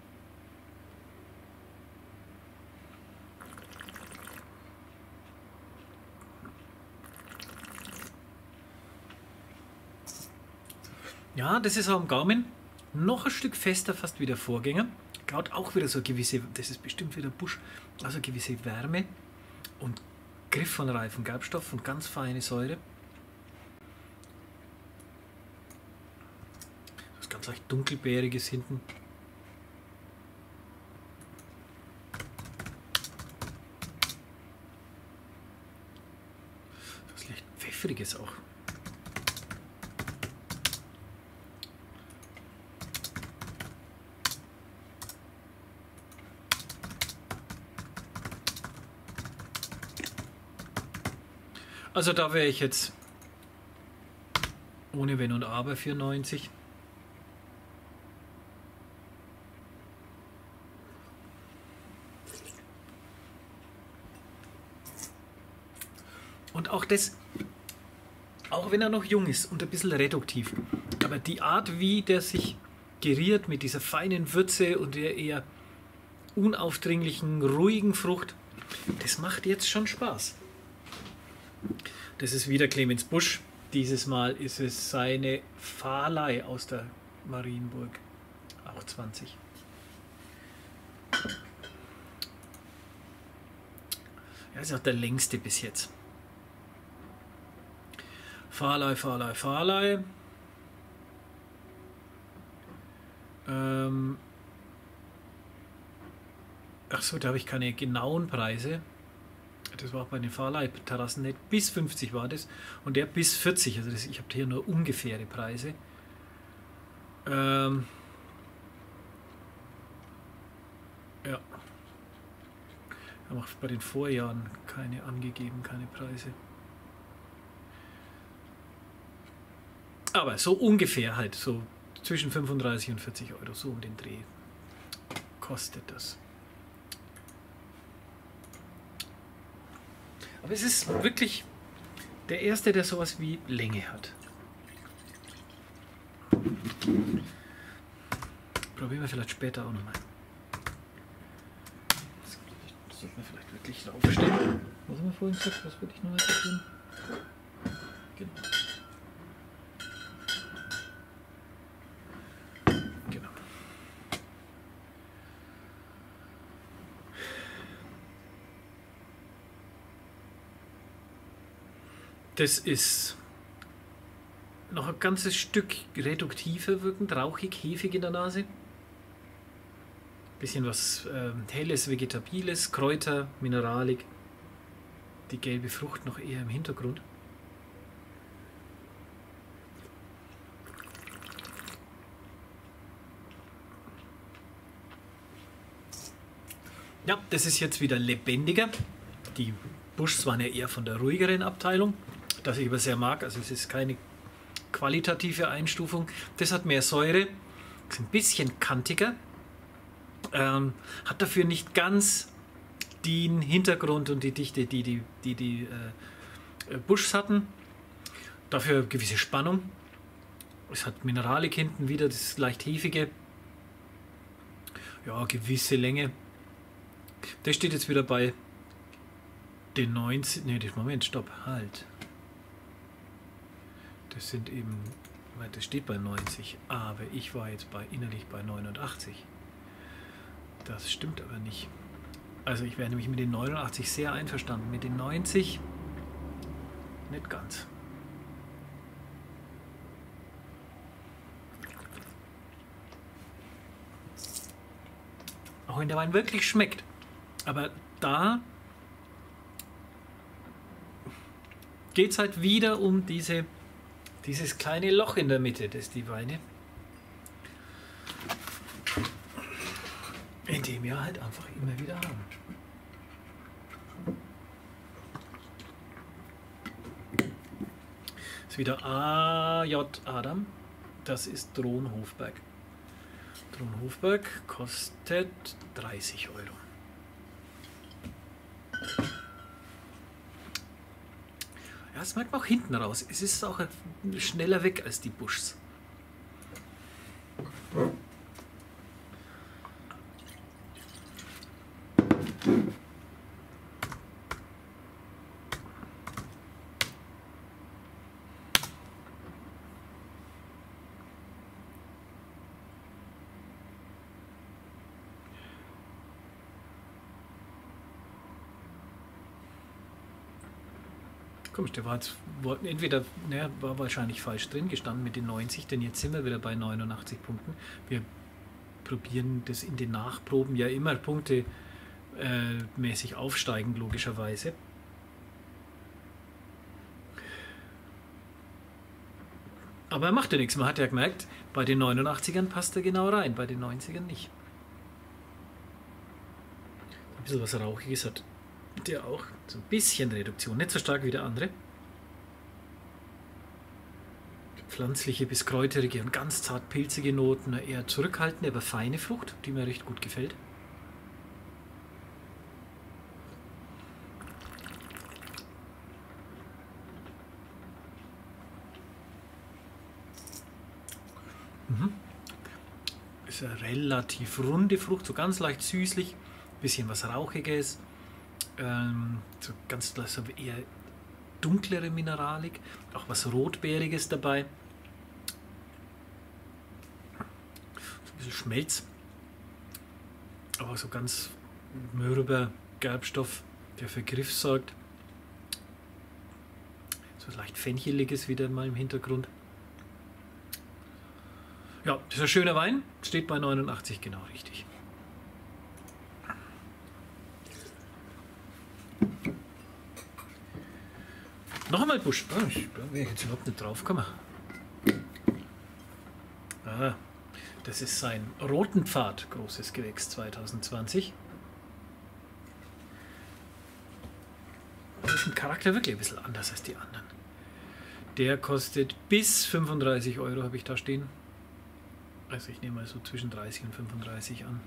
Ja, das ist auch am Gaumen noch ein Stück fester fast wie der Vorgänger. Gerade auch wieder so eine gewisse, das ist bestimmt wieder Busch, also eine gewisse Wärme und Griff von reifem Gerbstoff und ganz feine Säure. Das ganz leicht dunkelbeeriges hinten. Das leicht pfeffriges auch. Also da wäre ich jetzt ohne Wenn und Aber für 90. Und auch das, auch wenn er noch jung ist und ein bisschen reduktiv, aber die Art, wie der sich geriert mit dieser feinen Würze und der eher unaufdringlichen, ruhigen Frucht, das macht jetzt schon Spaß. Das ist wieder Clemens Busch. Dieses Mal ist es seine Fahrlei aus der Marienburg. Auch 20. Ja, ist auch der längste bis jetzt. Fahrlei, Fahrlei, Fahrlei. Achso, da habe ich keine genauen Preise. Das war auch bei den Fahrlei-Terrassen nicht. Bis 50 war das. Und der bis 40. Also ich habe hier nur ungefähre Preise. Ja. Ich habe auch bei den Vorjahren keine angegeben, keine Preise. Aber so ungefähr halt, so zwischen 35 und 40 Euro, so um den Dreh kostet das. Aber es ist wirklich der erste, der sowas wie Länge hat. Probieren wir vielleicht später auch nochmal. Das sollte man vielleicht wirklich aufstellen. Was haben wir vorhin gesagt? Was würde ich noch erzählen? Genau. Das ist noch ein ganzes Stück reduktiver wirkend, rauchig, hefig in der Nase. Bisschen was Helles, Vegetabiles, Kräuter, Mineralik. Die gelbe Frucht noch eher im Hintergrund. Ja, das ist jetzt wieder lebendiger. Die Buschs waren ja eher von der ruhigeren Abteilung, das ich aber sehr mag. Also es ist keine qualitative Einstufung. Das hat mehr Säure, ist ein bisschen kantiger, hat dafür nicht ganz den Hintergrund und die Dichte, die Buschs hatten. Dafür gewisse Spannung. Es hat Mineralik hinten wieder, das leicht hefige. Ja, gewisse Länge. Das steht jetzt wieder bei den 90. Ne, Moment, stopp, halt. Das sind eben, das steht bei 90, aber ich war jetzt innerlich bei 89. Das stimmt aber nicht. Also ich wäre nämlich mit den 89 sehr einverstanden, mit den 90 nicht ganz. Auch wenn der Wein wirklich schmeckt. Aber da geht es halt wieder um dieses kleine Loch in der Mitte, das die Weine, in dem wir halt einfach immer wieder haben. Das ist wieder A.J. Adam, das ist Dronhofberg. Dronhofberg kostet 30 €. Ja, das merkt man auch hinten raus. Es ist auch schneller weg als die Buschs. Komisch, der war jetzt, entweder, war wahrscheinlich falsch drin gestanden mit den 90, denn jetzt sind wir wieder bei 89 Punkten. Wir probieren das in den Nachproben ja immer punktemäßig aufsteigen, logischerweise. Aber er macht ja nichts. Man hat ja gemerkt, bei den 89ern passt er genau rein, bei den 90ern nicht. Ein bisschen was Rauchiges hat der auch. So ein bisschen Reduktion, nicht so stark wie der andere. Pflanzliche bis kräuterige und ganz zart pilzige Noten, eher zurückhaltende, aber feine Frucht, die mir recht gut gefällt. Ist eine relativ runde Frucht, so ganz leicht süßlich, bisschen was Rauchiges. So ganz so eher dunklere Mineralik, auch was Rotbeeriges dabei. So ein bisschen Schmelz, aber so ganz mürber Gerbstoff, der für Griff sorgt. So leicht Fencheliges wieder mal im Hintergrund. Ja, das ist ein schöner Wein, steht bei 89 genau richtig. Noch einmal Busch. Oh, ich wäre jetzt überhaupt nicht drauf gekommen. Das ist sein Roten Pfad, großes Gewächs 2020. Das ist im Charakter wirklich ein bisschen anders als die anderen. Der kostet bis 35 €, habe ich da stehen. Also ich nehme mal so zwischen 30 und 35 an.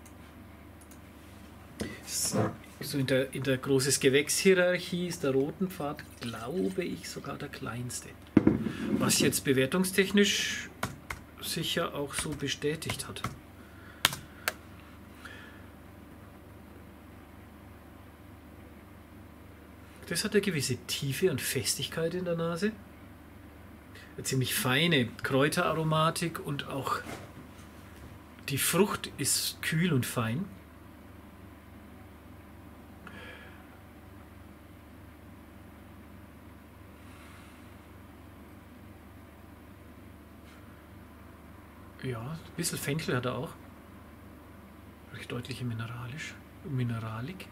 So in der großes Gewächshierarchie ist der Roten Pfad, glaube ich, sogar der kleinste. Was jetzt bewertungstechnisch sicher auch so bestätigt hat. Das hat eine gewisse Tiefe und Festigkeit in der Nase. Eine ziemlich feine Kräuteraromatik und auch die Frucht ist kühl und fein. Ja, ein bisschen Fenchel hat er auch. Recht deutliche Mineralik.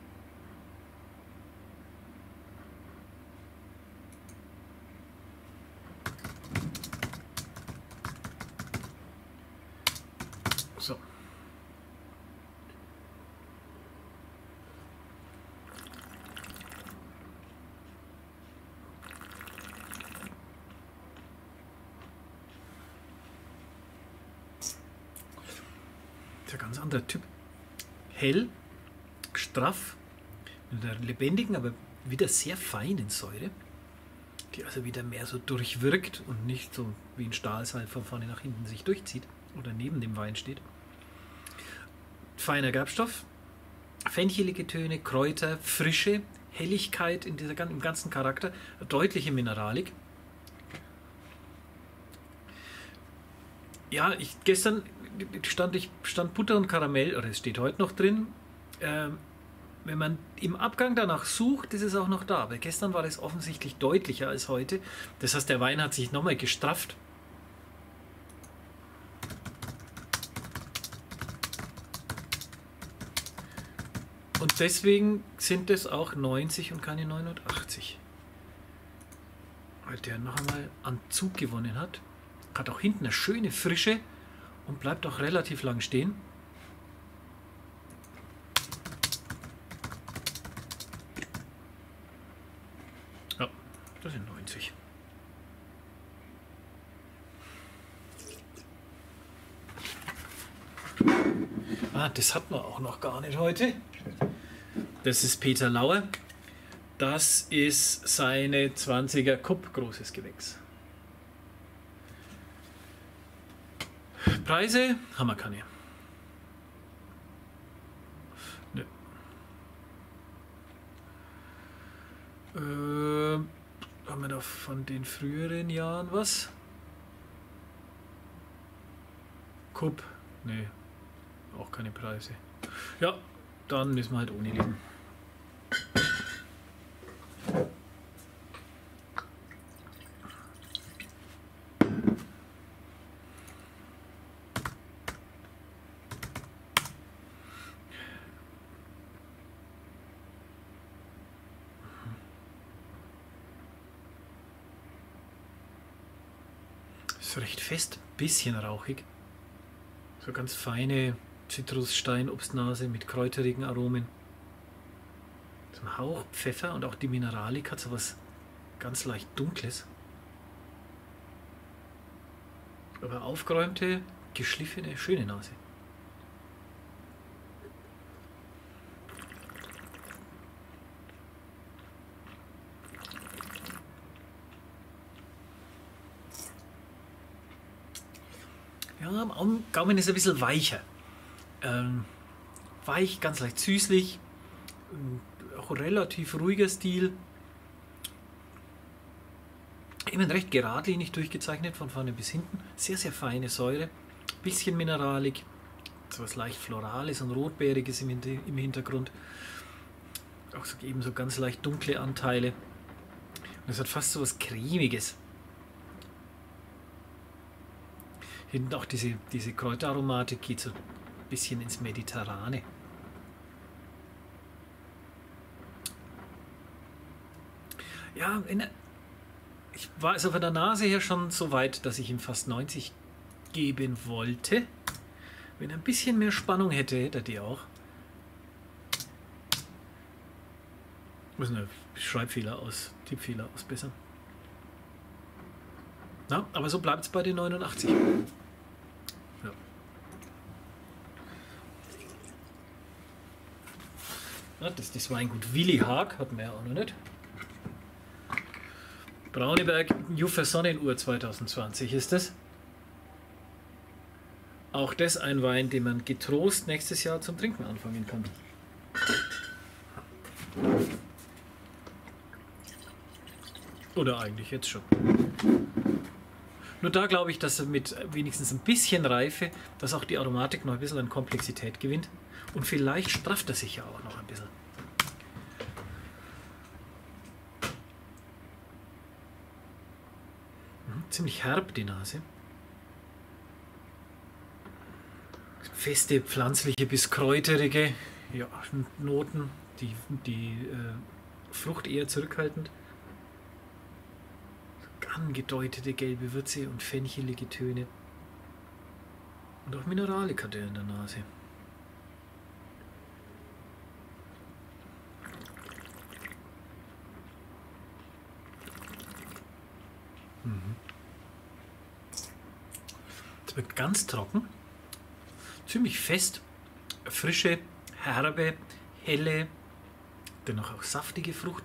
So. Das ist ein ganz anderer Typ. Hell, straff, mit einer lebendigen, aber wieder sehr feinen Säure, die also wieder mehr so durchwirkt und nicht so wie ein Stahlseil von vorne nach hinten sich durchzieht oder neben dem Wein steht. Feiner Gerbstoff, fenchelige Töne, Kräuter, Frische, Helligkeit in im ganzen Charakter, deutliche Mineralik. Ja, gestern stand Butter und Karamell, oder es steht heute noch drin. Wenn man im Abgang danach sucht, ist es auch noch da. Aber gestern war es offensichtlich deutlicher als heute. Das heißt, der Wein hat sich nochmal gestrafft. Und deswegen sind es auch 90 und keine 89. Weil der noch einmal an Zug gewonnen hat. Hat auch hinten eine schöne Frische und bleibt auch relativ lang stehen. Ja, das sind 90. Ah, das hatten wir auch noch gar nicht heute. Das ist Peter Lauer. Das ist seine 20er Kupp, großes Gewächs. Preise haben wir keine. Nö. Haben wir da von den früheren Jahren was? Kupp? Nee, auch keine Preise. Ja, dann müssen wir halt ohne leben. Ist recht fest, bisschen rauchig. So ganz feine Zitrusstein-Obstnase mit kräuterigen Aromen. So ein Hauch Pfeffer und auch die Mineralik hat so was ganz leicht Dunkles. Aber aufgeräumte, geschliffene, schöne Nase. Ja, am Gaumen ist er ein bisschen weicher. Weich, ganz leicht süßlich. Auch relativ ruhiger Stil. Immer recht geradlinig durchgezeichnet, von vorne bis hinten. Sehr, sehr feine Säure. Bisschen Mineralik. So was leicht Florales und Rotbeeriges im Hintergrund. Auch so, eben so ganz leicht dunkle Anteile. Und es hat fast so was Cremiges. Hinten auch diese Kräuteraromatik geht so ein bisschen ins Mediterrane. Ja, ich war also von der Nase her schon so weit, dass ich ihm fast 90 geben wollte. Wenn er ein bisschen mehr Spannung hätte, hätte er die auch. Ich muss einen Tippfehler ausbessern. Na, aber so bleibt es bei den 89. Ja. Ja, das ist das Weingut Willi Haag, hatten wir ja auch noch nicht. Brauneberg Juffer Sonnenuhr 2020 ist es. Auch das ein Wein, den man getrost nächstes Jahr zum Trinken anfangen kann. Oder eigentlich jetzt schon. Nur da glaube ich, dass er mit wenigstens ein bisschen Reife, dass auch die Aromatik noch ein bisschen an Komplexität gewinnt. Und vielleicht strafft er sich ja auch noch ein bisschen. Ziemlich herb die Nase. feste pflanzliche bis kräuterige, ja, Noten, die Frucht eher zurückhaltend. Angedeutete gelbe Würze und fenchelige Töne. Und auch Mineralik hat er in der Nase. Es wird ganz trocken, ziemlich fest, frische, herbe, helle, dennoch auch saftige Frucht.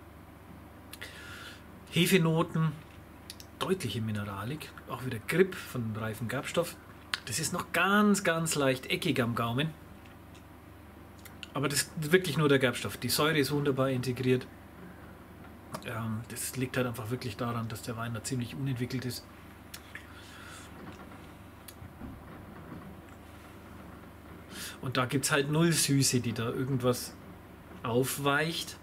Hefenoten, deutliche Mineralik, auch wieder Grip von reifem Gerbstoff. Das ist noch ganz, ganz leicht eckig am Gaumen. Aber das ist wirklich nur der Gerbstoff. Die Säure ist wunderbar integriert. Das liegt halt einfach wirklich daran, dass der Wein da ziemlich unentwickelt ist. Und da gibt es halt null Süße, die da irgendwas aufweicht.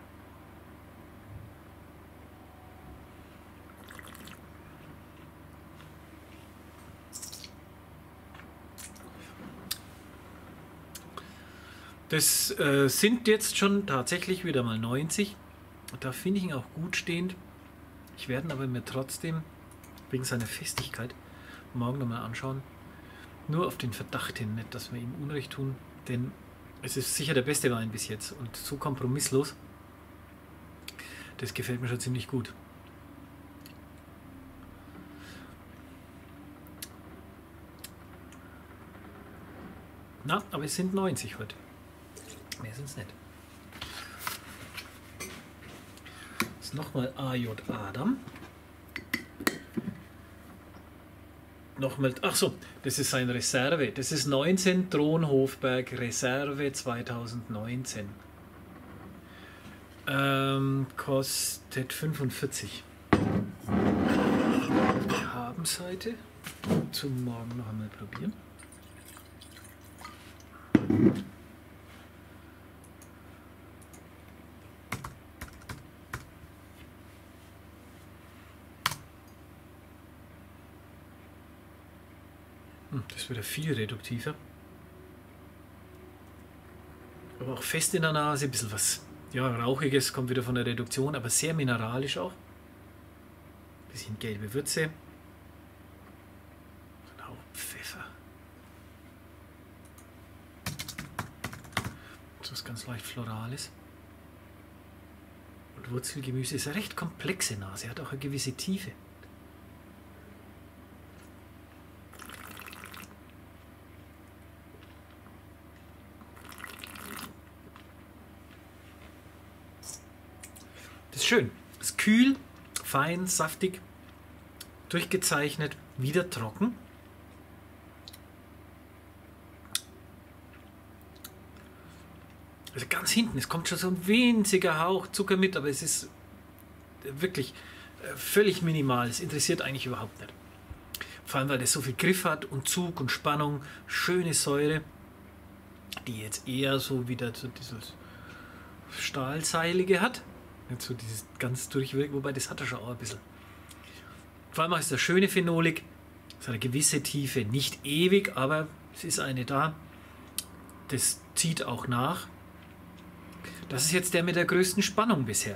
Das sind jetzt schon tatsächlich wieder mal 90. Da finde ich ihn auch gut stehend. Ich werde ihn aber mir trotzdem wegen seiner Festigkeit morgen nochmal anschauen. Nur auf den Verdacht hin, nicht, dass wir ihm Unrecht tun, denn es ist sicher der beste Wein bis jetzt und so kompromisslos. Das gefällt mir schon ziemlich gut. Na, aber es sind 90 heute. Mehr sind es nicht. Jetzt nochmal AJ Adam. Nochmal, ach so, das ist sein Reserve. Das ist 19 Thronhofberg Reserve 2019. Kostet 45. Die Habenseite. Zum Morgen noch einmal probieren. Das ist wieder viel reduktiver. Aber auch fest in der Nase, ein bisschen was ja, Rauchiges kommt wieder von der Reduktion, aber sehr mineralisch auch. Ein bisschen gelbe Würze. Und auch Pfeffer. So was ganz leicht Florales. Und Wurzelgemüse ist eine recht komplexe Nase, hat auch eine gewisse Tiefe. Schön. Es ist kühl, fein, saftig, durchgezeichnet, wieder trocken. Also ganz hinten, es kommt schon so ein winziger Hauch Zucker mit, aber es ist wirklich völlig minimal. Es interessiert eigentlich überhaupt nicht. Vor allem, weil das so viel Griff hat und Zug und Spannung, schöne Säure, die jetzt eher so wieder so dieses Stahlseilige hat. Nicht so dieses ganz durchwirken, wobei das hat er schon auch ein bisschen. Vor allem ist das schöne Phenolik, es hat eine gewisse Tiefe, nicht ewig, aber es ist eine da. Das zieht auch nach. Das ist jetzt der mit der größten Spannung bisher.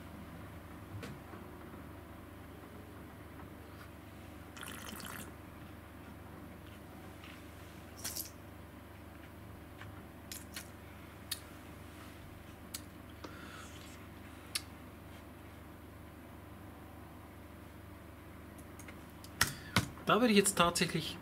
Da würde ich jetzt tatsächlich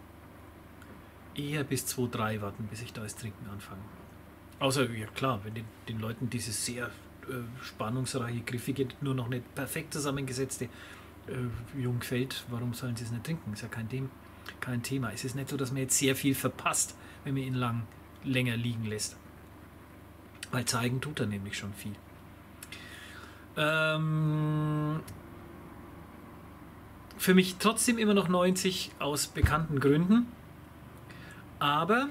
eher bis 2,3 warten, bis ich da das Trinken anfange. Außer, ja klar, wenn den Leuten dieses sehr spannungsreiche, griffige, nur noch nicht perfekt zusammengesetzte Jung gefällt, warum sollen sie es nicht trinken? Ist ja kein Thema. Es ist nicht so, dass man jetzt sehr viel verpasst, wenn man ihn länger liegen lässt. Weil zeigen tut er nämlich schon viel. Für mich trotzdem immer noch 90 aus bekannten Gründen. Aber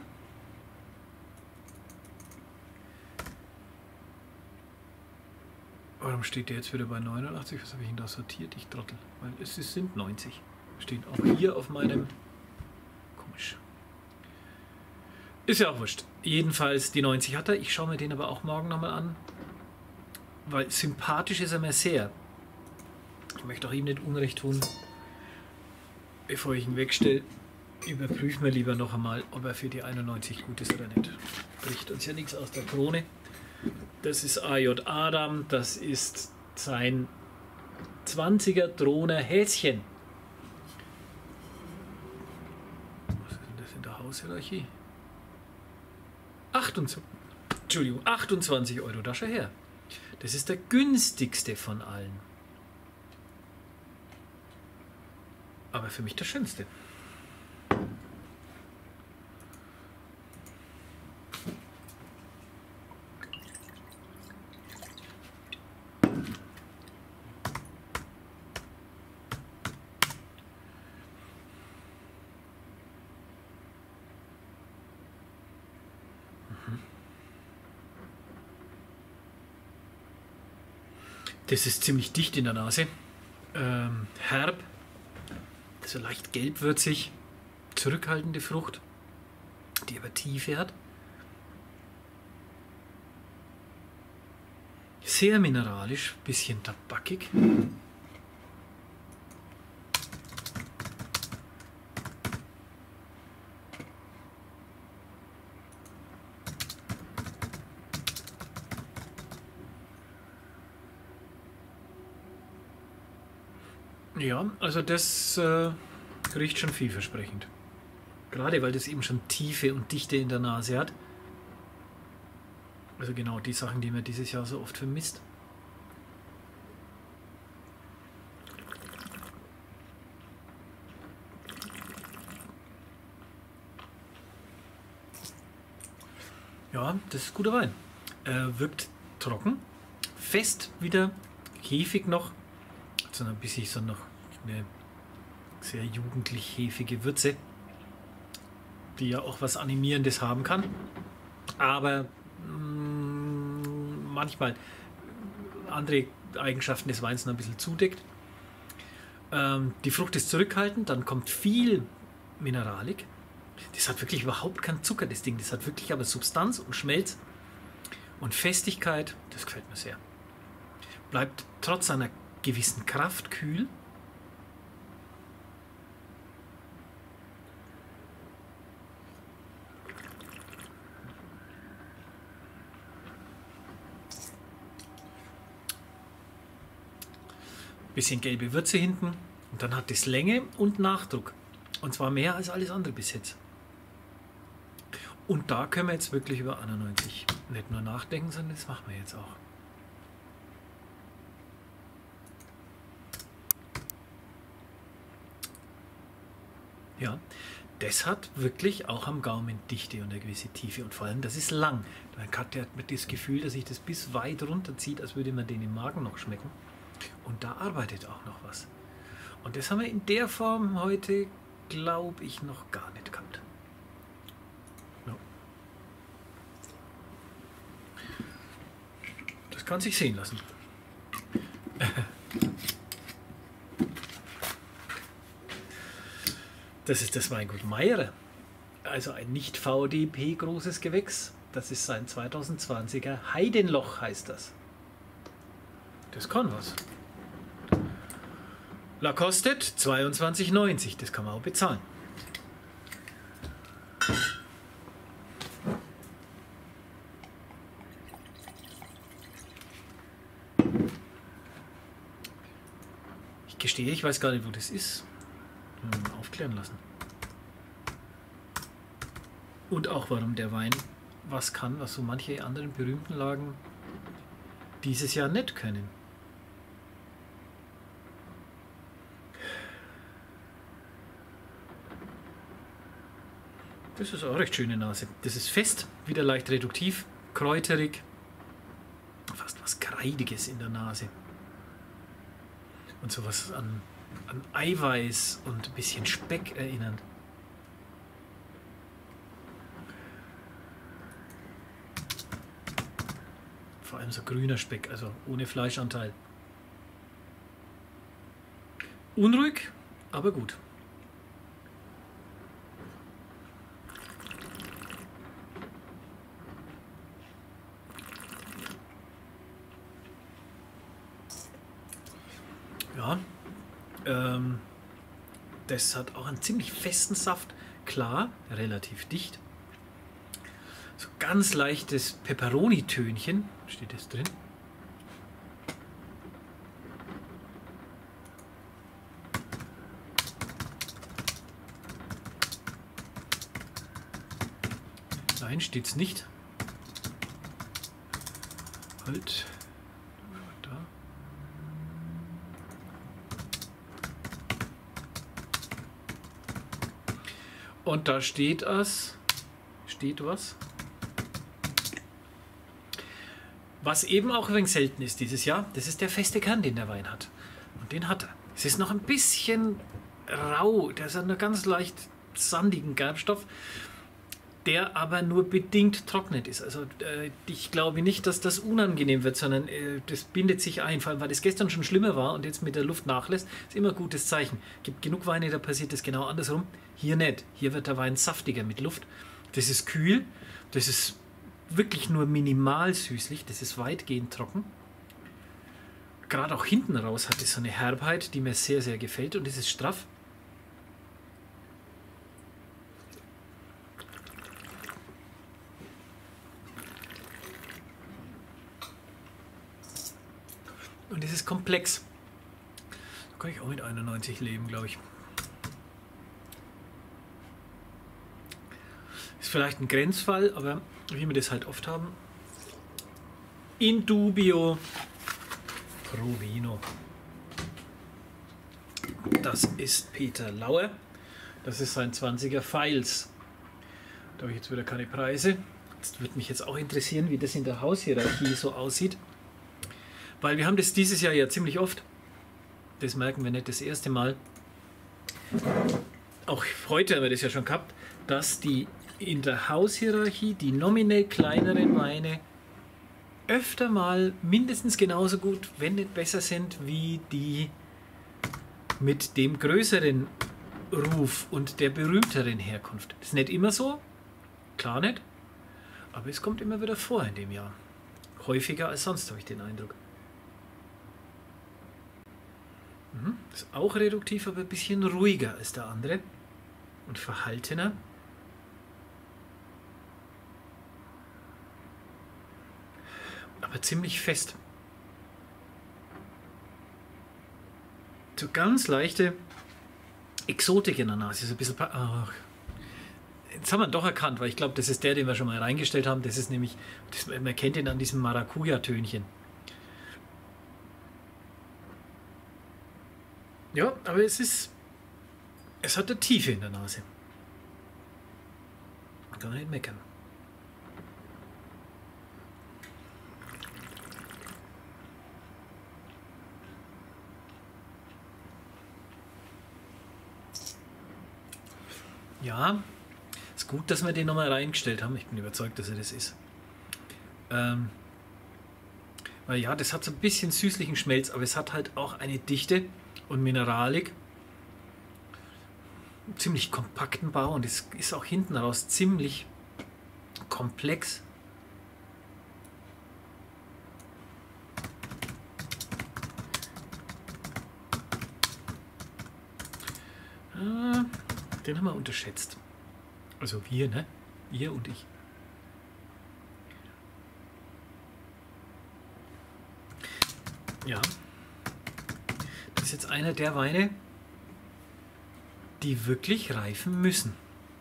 warum steht der jetzt wieder bei 89? Was habe ich denn da sortiert? Ich trottel. Weil es sind 90. Steht auch hier auf meinem... Komisch. Ist ja auch wurscht. Jedenfalls die 90 hat er. Ich schaue mir den aber auch morgen nochmal an. Weil sympathisch ist er mir sehr. Ich möchte auch ihm nicht Unrecht tun. Bevor ich ihn wegstelle, überprüfen wir lieber noch einmal, ob er für die 91 gut ist oder nicht. Bricht uns ja nichts aus der Krone. Das ist AJ Adam. Das ist sein 20er Drohner Häschen. Was ist denn das in der Haushierarchie? 28 Euro, da schau her. Das ist der günstigste von allen. Aber für mich der schönste. Das ist ziemlich dicht in der Nase. Herb, so leicht gelbwürzig, zurückhaltende Frucht, die aber Tiefe hat. Sehr mineralisch, bisschen tabakig. Ja, also das riecht schon vielversprechend. Gerade weil das eben schon Tiefe und Dichte in der Nase hat. Also genau die Sachen, die man dieses Jahr so oft vermisst. Ja, das ist guter Wein. Wirkt trocken, fest wieder, hefig noch. So ein bisschen so noch eine sehr jugendlich hefige Würze, die ja auch was Animierendes haben kann. Aber manchmal andere Eigenschaften des Weins noch ein bisschen zudeckt. Die Frucht ist zurückhaltend, dann kommt viel Mineralik. Das hat wirklich überhaupt keinen Zucker, das Ding. Das hat wirklich aber Substanz und Schmelz und Festigkeit. Das gefällt mir sehr. Bleibt trotz seiner gewissen Kraft kühl. Bisschen gelbe Würze hinten und dann hat es Länge und Nachdruck. Und zwar mehr als alles andere bis jetzt. Und da können wir jetzt wirklich über 91 nicht nur nachdenken, sondern das machen wir jetzt auch. Ja, das hat wirklich auch am Gaumen Dichte und eine gewisse Tiefe und vor allem, das ist lang. Man hat das Gefühl, dass sich das bis weit runterzieht, als würde man den im Magen noch schmecken. Und da arbeitet auch noch was. Und das haben wir in der Form heute, glaube ich, noch gar nicht gehabt. Ja. Das kann sich sehen lassen. Das ist das Weingut Meiere. Also ein nicht VDP großes Gewächs. Das ist sein 2020er Heidenloch heißt das. Das kann was. La kostet 22,90. Das kann man auch bezahlen. Ich gestehe, ich weiß gar nicht, wo das ist. Aufklären lassen. Und auch warum der Wein was kann, was so manche anderen berühmten Lagen dieses Jahr nicht können. Das ist auch eine recht schöne Nase. Das ist fest, wieder leicht reduktiv, kräuterig, fast was Kreidiges in der Nase. Und sowas an Eiweiß und ein bisschen Speck erinnernd. Vor allem so grüner Speck, also ohne Fleischanteil. Unruhig, aber gut. Ja, das hat auch einen ziemlich festen Saft. Klar, relativ dicht. So ganz leichtes Peperoni-Tönchen. Steht das drin? Nein, steht's nicht. Halt. Da. Und da steht es. Steht was. Was eben auch übrigens selten ist dieses Jahr, das ist der feste Kern, den der Wein hat. Und den hat er. Es ist noch ein bisschen rau, der hat einen ganz leicht sandigen Gerbstoff, der aber nur bedingt trocknet ist. Also ich glaube nicht, dass das unangenehm wird, sondern das bindet sich ein, vor allem weil das gestern schon schlimmer war und jetzt mit der Luft nachlässt, ist immer ein gutes Zeichen. Es gibt genug Weine, da passiert das genau andersrum. Hier nicht. Hier wird der Wein saftiger mit Luft. Das ist kühl, das ist wirklich nur minimal süßlich, das ist weitgehend trocken. Gerade auch hinten raus hat es so eine Herbheit, die mir sehr, sehr gefällt und es ist straff. Und es ist komplex. Da kann ich auch mit 91 leben, glaube ich. Ist vielleicht ein Grenzfall, aber wie wir das halt oft haben. In dubio pro vino. Das ist Peter Lauer. Das ist sein 20er Pfeils. Da habe ich jetzt wieder keine Preise. Jetzt würde mich jetzt auch interessieren, wie das in der Haushierarchie so aussieht. Weil wir haben das dieses Jahr ja ziemlich oft. Das merken wir nicht das erste Mal. Auch heute haben wir das ja schon gehabt, dass die in der Haushierarchie die nominell kleineren Weine öfter mal mindestens genauso gut, wenn nicht besser sind, wie die mit dem größeren Ruf und der berühmteren Herkunft. Das ist nicht immer so, klar nicht, aber es kommt immer wieder vor in dem Jahr. Häufiger als sonst, habe ich den Eindruck. Ist auch reduktiv, aber ein bisschen ruhiger als der andere und verhaltener. Aber ziemlich fest. So ganz leichte Exotik in der Nase. So ein bisschen. Ach, jetzt haben wir ihn doch erkannt, weil ich glaube, das ist der, den wir schon mal reingestellt haben. Das ist nämlich, man kennt ihn an diesem Maracuja-Tönchen. Ja, aber es hat eine Tiefe in der Nase. Man kann nicht meckern. Ja, ist gut, dass wir den nochmal reingestellt haben. Ich bin überzeugt, dass er das ist. Weil ja, das hat so ein bisschen süßlichen Schmelz, aber es hat halt auch eine Dichte und Mineralik. Ziemlich kompakten Bau und es ist auch hinten raus ziemlich komplex. Den haben wir unterschätzt. Also wir, ne? Ihr und ich. Ja. Das ist jetzt einer der Weine, die wirklich reifen müssen.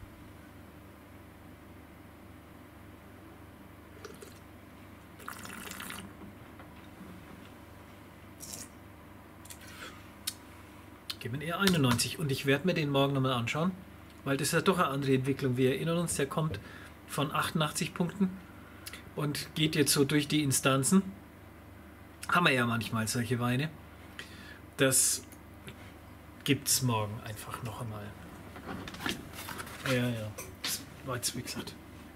Geben eher 91 und ich werde mir den morgen nochmal anschauen, weil das ist ja doch eine andere Entwicklung. Wir erinnern uns, der kommt von 88 Punkten und geht jetzt so durch die Instanzen. Haben wir ja manchmal solche Weine. Das gibt es morgen einfach noch einmal. Ja, das war jetzt wie gesagt.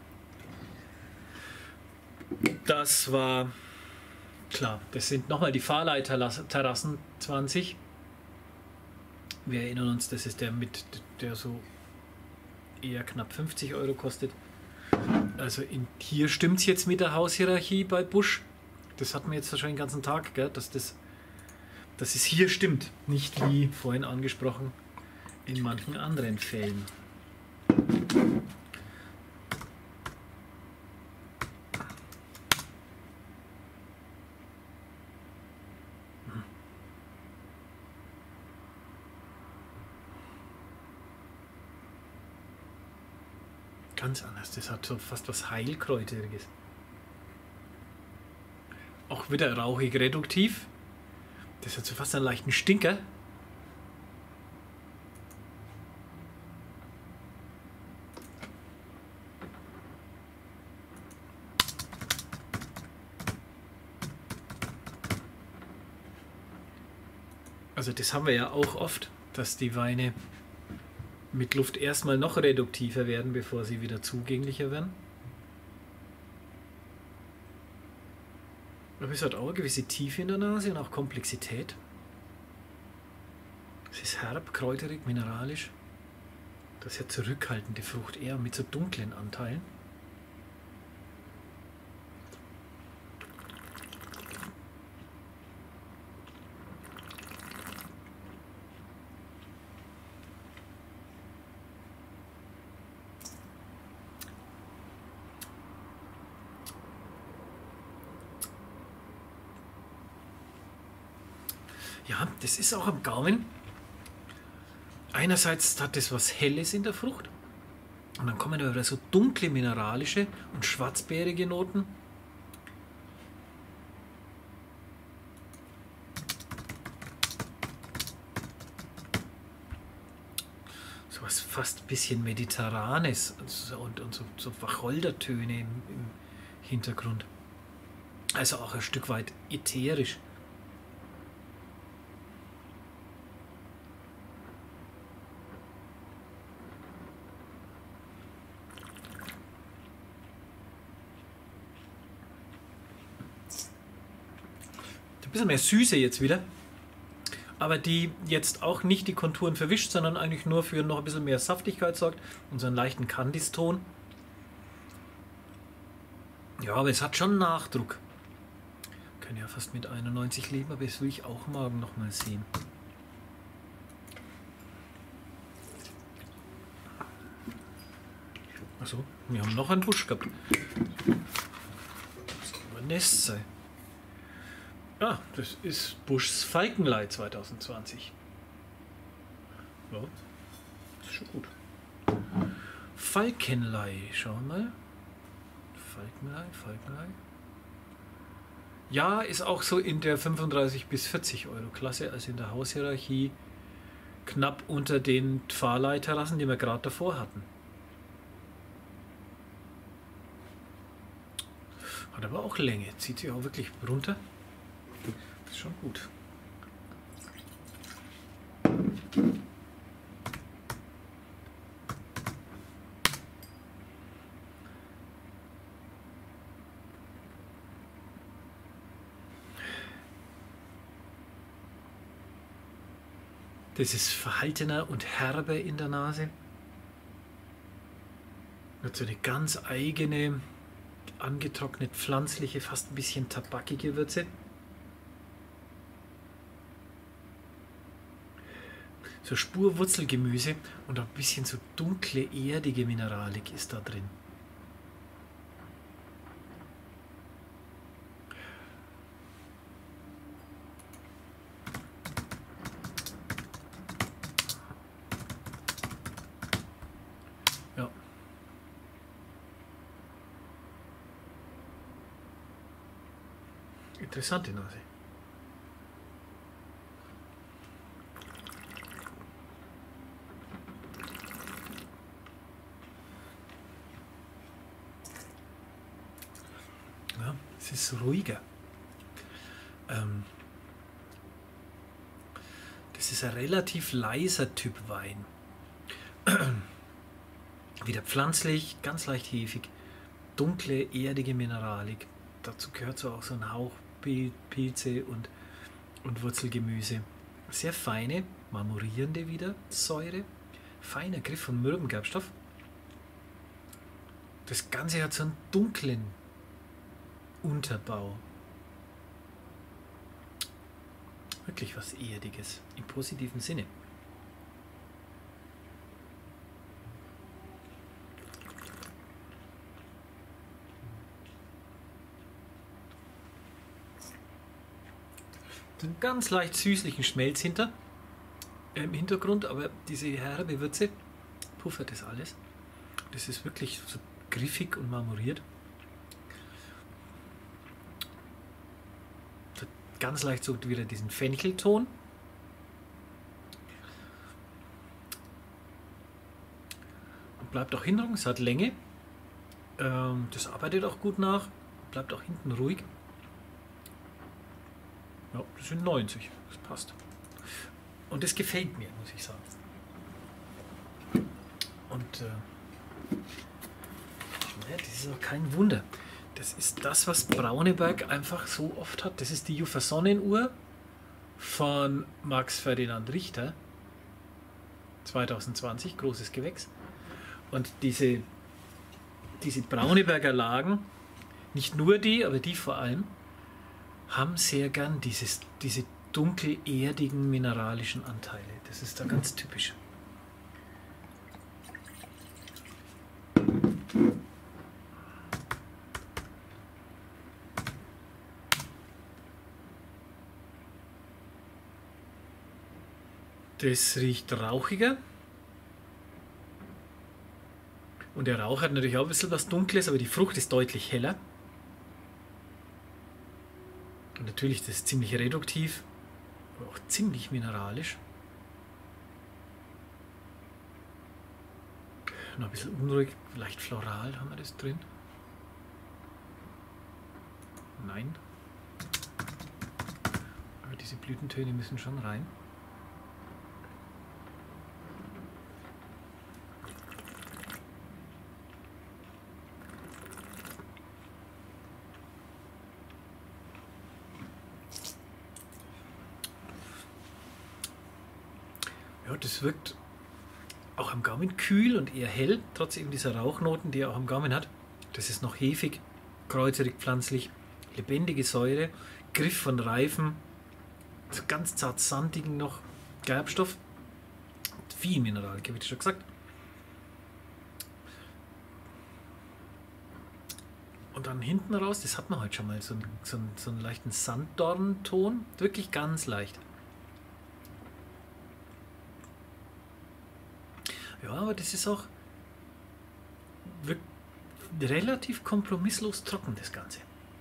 Das war klar, das sind nochmal die Fahrleiter-Terrassen 20. Wir erinnern uns, das ist der mit, der so eher knapp 50 Euro kostet. Also hier stimmt es jetzt mit der Haushierarchie bei Busch. Das hatten wir jetzt wahrscheinlich den ganzen Tag, gell? Dass dass es hier stimmt. Nicht wie vorhin angesprochen in manchen anderen Fällen. Ganz anders, das hat so fast was Heilkräuteriges. Auch wieder rauchig reduktiv. Das hat so fast einen leichten Stinker. Also das haben wir ja auch oft, dass die Weine mit Luft erstmal noch reduktiver werden, bevor sie wieder zugänglicher werden. Aber es hat auch eine gewisse Tiefe in der Nase und auch Komplexität. Es ist herb, kräuterig, mineralisch. Das ist ja zurückhaltende Frucht, eher mit so dunklen Anteilen. Ja, das ist auch am Gaumen. Einerseits hat es was Helles in der Frucht und dann kommen da wieder so dunkle mineralische und schwarzbeerige Noten. So was fast ein bisschen Mediterranes und so Wacholdertöne im Hintergrund. Also auch ein Stück weit ätherisch. Ein bisschen mehr Süße jetzt wieder, aber die jetzt auch nicht die Konturen verwischt, sondern eigentlich nur für noch ein bisschen mehr Saftigkeit sorgt und so einen leichten Kandiston. Ja, aber es hat schon Nachdruck. Kann ja fast mit 91 leben, aber das will ich auch morgen noch mal sehen. Achso, wir haben noch einen Busch gehabt. Das soll aber Nest sein. Ah, das ist Buschs Falkenlei 2020. Ja, das ist schon gut. Falkenlei, schauen wir mal. Falkenlei. Ja, ist auch so in der 35 bis 40 Euro Klasse, also in der Haushierarchie knapp unter den Pfarrleiterrassen, die wir gerade davor hatten. Hat aber auch Länge, zieht sich auch wirklich runter. Das ist schon gut. Das ist verhaltener und herber in der Nase. Hat so eine ganz eigene, angetrocknet pflanzliche, fast ein bisschen tabakige Würze. So Spurwurzelgemüse und ein bisschen so dunkle, erdige Mineralik ist da drin. Ja. Interessante Nase. Ja, es ist ruhiger. Das ist ein relativ leiser Typ Wein. Wieder pflanzlich, ganz leicht hefig, dunkle, erdige Mineralik. Dazu gehört so auch so ein Hauch Pilze und Wurzelgemüse. Sehr feine, marmorierende wieder Säure. Feiner Griff von Myrbengerbstoff. Das Ganze hat so einen dunklen Unterbau. wirklich was Erdiges, im positiven Sinne. Einen ganz leicht süßlichen Schmelz im Hintergrund, aber diese herbe Würze puffert das alles. Das ist wirklich so griffig und marmoriert. So ganz leicht so wieder diesen Fenchelton. Und bleibt auch hinten, es hat Länge. Das arbeitet auch gut nach. Bleibt auch hinten ruhig. Ja, das sind 90, das passt. Und das gefällt mir, muss ich sagen. Und das ist auch kein Wunder. Das ist das, was Brauneberg einfach so oft hat. Das ist die Juffer Sonnenuhr von Max Ferdinand Richter. 2020, großes Gewächs. Und diese Brauneberger Lagen, nicht nur die, aber die vor allem, haben sehr gern diese dunkel-erdigen mineralischen Anteile. Das ist da ganz typisch. Das riecht rauchiger. Und der Rauch hat natürlich auch ein bisschen was Dunkles, aber die Frucht ist deutlich heller. Und natürlich, das ist ziemlich reduktiv, aber auch ziemlich mineralisch. Noch ein bisschen unruhig, vielleicht floral haben wir das drin. Nein. Aber diese Blütentöne müssen schon rein. Ja, das wirkt auch am Gaumen kühl und eher hell, trotz eben dieser Rauchnoten, die er auch am Gaumen hat. Das ist noch hefig, kräuterig, pflanzlich, lebendige Säure, Griff von Reifen, so ganz zart sandigen noch Gerbstoff, viel Mineralik, habe ich schon gesagt. Und dann hinten raus, das hat man heute schon mal, so einen leichten Sanddornton, wirklich ganz leicht. Ja, aber das ist auch relativ kompromisslos trocken, das Ganze.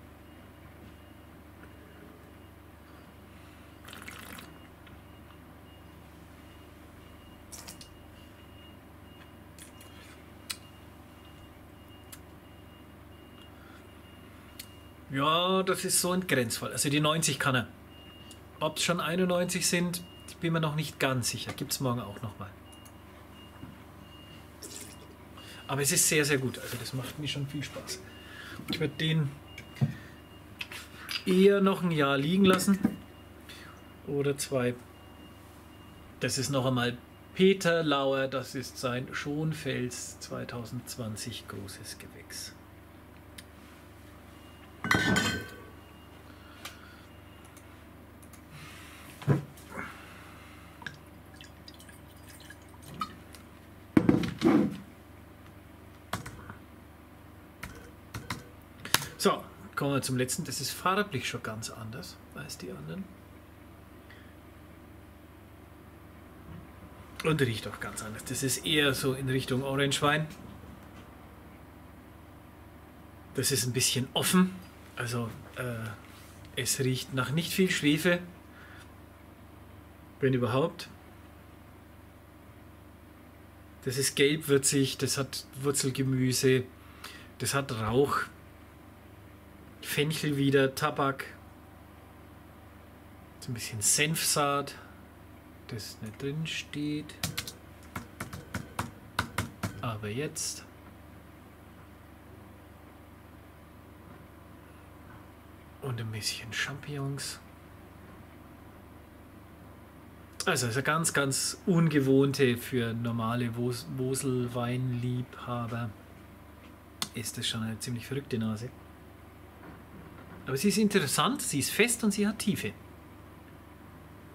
Ja, das ist so ein Grenzfall. Also die 90 kann er. Ob es schon 91 sind, ich bin mir noch nicht ganz sicher. Gibt es morgen auch nochmal. Aber es ist sehr, sehr gut. Also das macht mir schon viel Spaß. Ich werde den eher noch ein Jahr liegen lassen. Oder 2. Das ist noch einmal Peter Lauer. Das ist sein Schonfels 2020 großes Gewächs. So, kommen wir zum letzten. Das ist farblich schon ganz anders als die anderen. Und riecht auch ganz anders. Das ist eher so in Richtung Orangewein. Das ist ein bisschen offen. Also es riecht nach nicht viel Schwefel. Wenn überhaupt. Das ist gelbwürzig, das hat Wurzelgemüse, das hat Rauch. Fenchel wieder, Tabak, so ein bisschen Senfsaat, das nicht drin steht, aber jetzt und ein bisschen Champignons. Also eine ganz, ganz ungewohnte für normale Moselweinliebhaber ist das schon eine ziemlich verrückte Nase. Aber sie ist interessant, sie ist fest und sie hat Tiefe.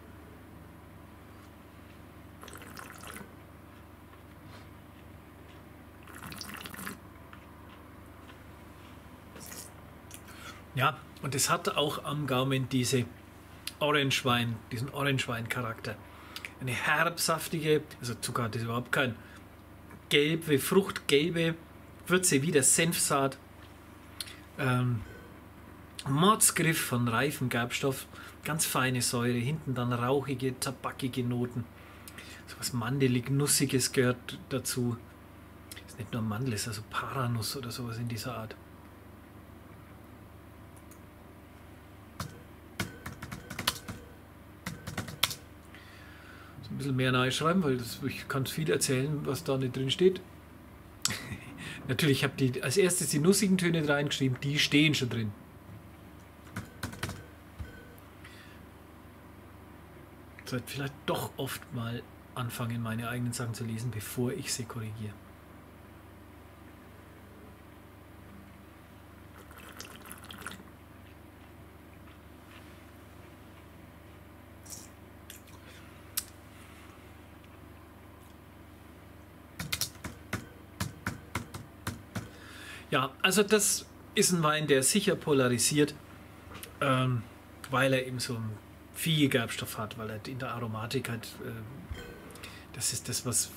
Ja, und es hat auch am Gaumen diesen Orangewein-Charakter. Eine herbsaftige, also Zucker hat das überhaupt kein, gelbe, fruchtgelbe Würze wie der Senfsaat. Mordsgriff von reifem Gerbstoff, ganz feine Säure, hinten dann rauchige, tabakige Noten. So was mandelig-nussiges gehört dazu. Ist nicht nur Mandel, ist also Paranuss oder sowas in dieser Art. So ein bisschen mehr reinschreiben, weil ich kann viel erzählen, was da nicht drin steht. Natürlich habe ich als erstes die nussigen Töne reingeschrieben, die stehen schon drin. Ich sollte vielleicht doch oft mal anfangen, meine eigenen Sachen zu lesen, bevor ich sie korrigiere. Ja, also das ist ein Wein, der sicher polarisiert, weil er eben so viel Gerbstoff hat, weil er in der Aromatik hat, das ist das, was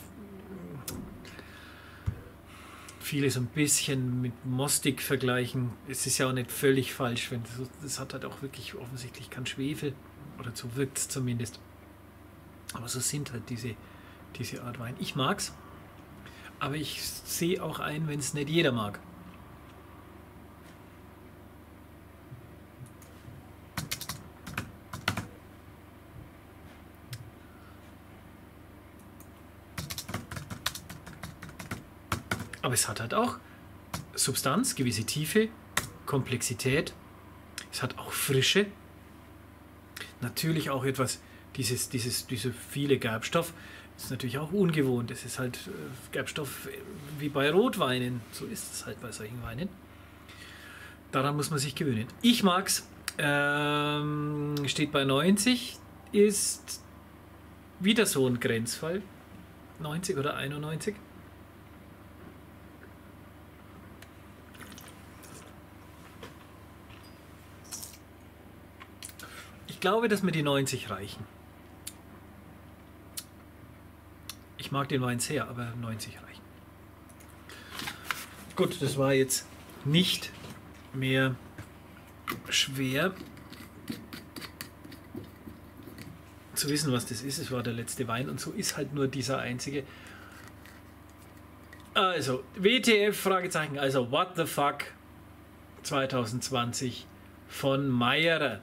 viele so ein bisschen mit Mostig vergleichen. Es ist ja auch nicht völlig falsch, wenn das hat halt auch wirklich offensichtlich keinen Schwefel, oder so wirkt es zumindest. Aber so sind halt diese Art Wein. Ich mag's, aber ich sehe auch ein, wenn es nicht jeder mag. Aber es hat halt auch Substanz, gewisse Tiefe, Komplexität. Es hat auch Frische. Natürlich auch etwas, diese viele Gerbstoff, ist natürlich auch ungewohnt. Es ist halt Gerbstoff wie bei Rotweinen. So ist es halt bei solchen Weinen. Daran muss man sich gewöhnen. Ich mag's. Steht bei 90. Ist wieder so ein Grenzfall. 90 oder 91. Ich glaube, dass mir die 90 reichen. Ich mag den Wein sehr, aber 90 reichen. Gut, das war jetzt nicht mehr schwer zu wissen, was das ist. Es war der letzte Wein und so ist halt nur dieser einzige. Also, WTF, Fragezeichen, also What the Fuck 2020 von Meierer.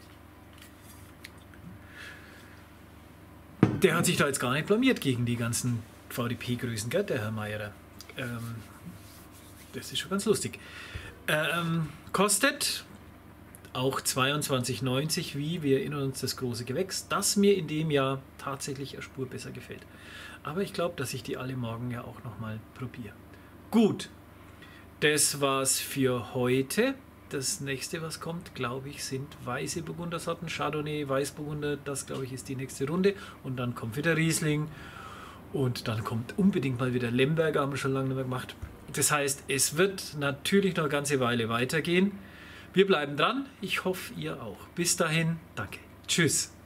Der hat sich da jetzt gar nicht blamiert gegen die ganzen VDP-Größen, gell, der Herr Meierer. Das ist schon ganz lustig. Kostet auch 22,90, wie wir erinnern uns, das große Gewächs, das mir in dem Jahr tatsächlich eine Spur besser gefällt. Aber ich glaube, dass ich die alle morgen ja auch nochmal probiere. Gut, das war's für heute. Das nächste, was kommt, glaube ich, sind weiße Burgundersorten, Chardonnay, Weißburgunder, das glaube ich ist die nächste Runde. Und dann kommt wieder Riesling und dann kommt unbedingt mal wieder Lemberger, haben wir schon lange nicht mehr gemacht. Das heißt, es wird natürlich noch eine ganze Weile weitergehen. Wir bleiben dran, ich hoffe, ihr auch. Bis dahin, danke. Tschüss.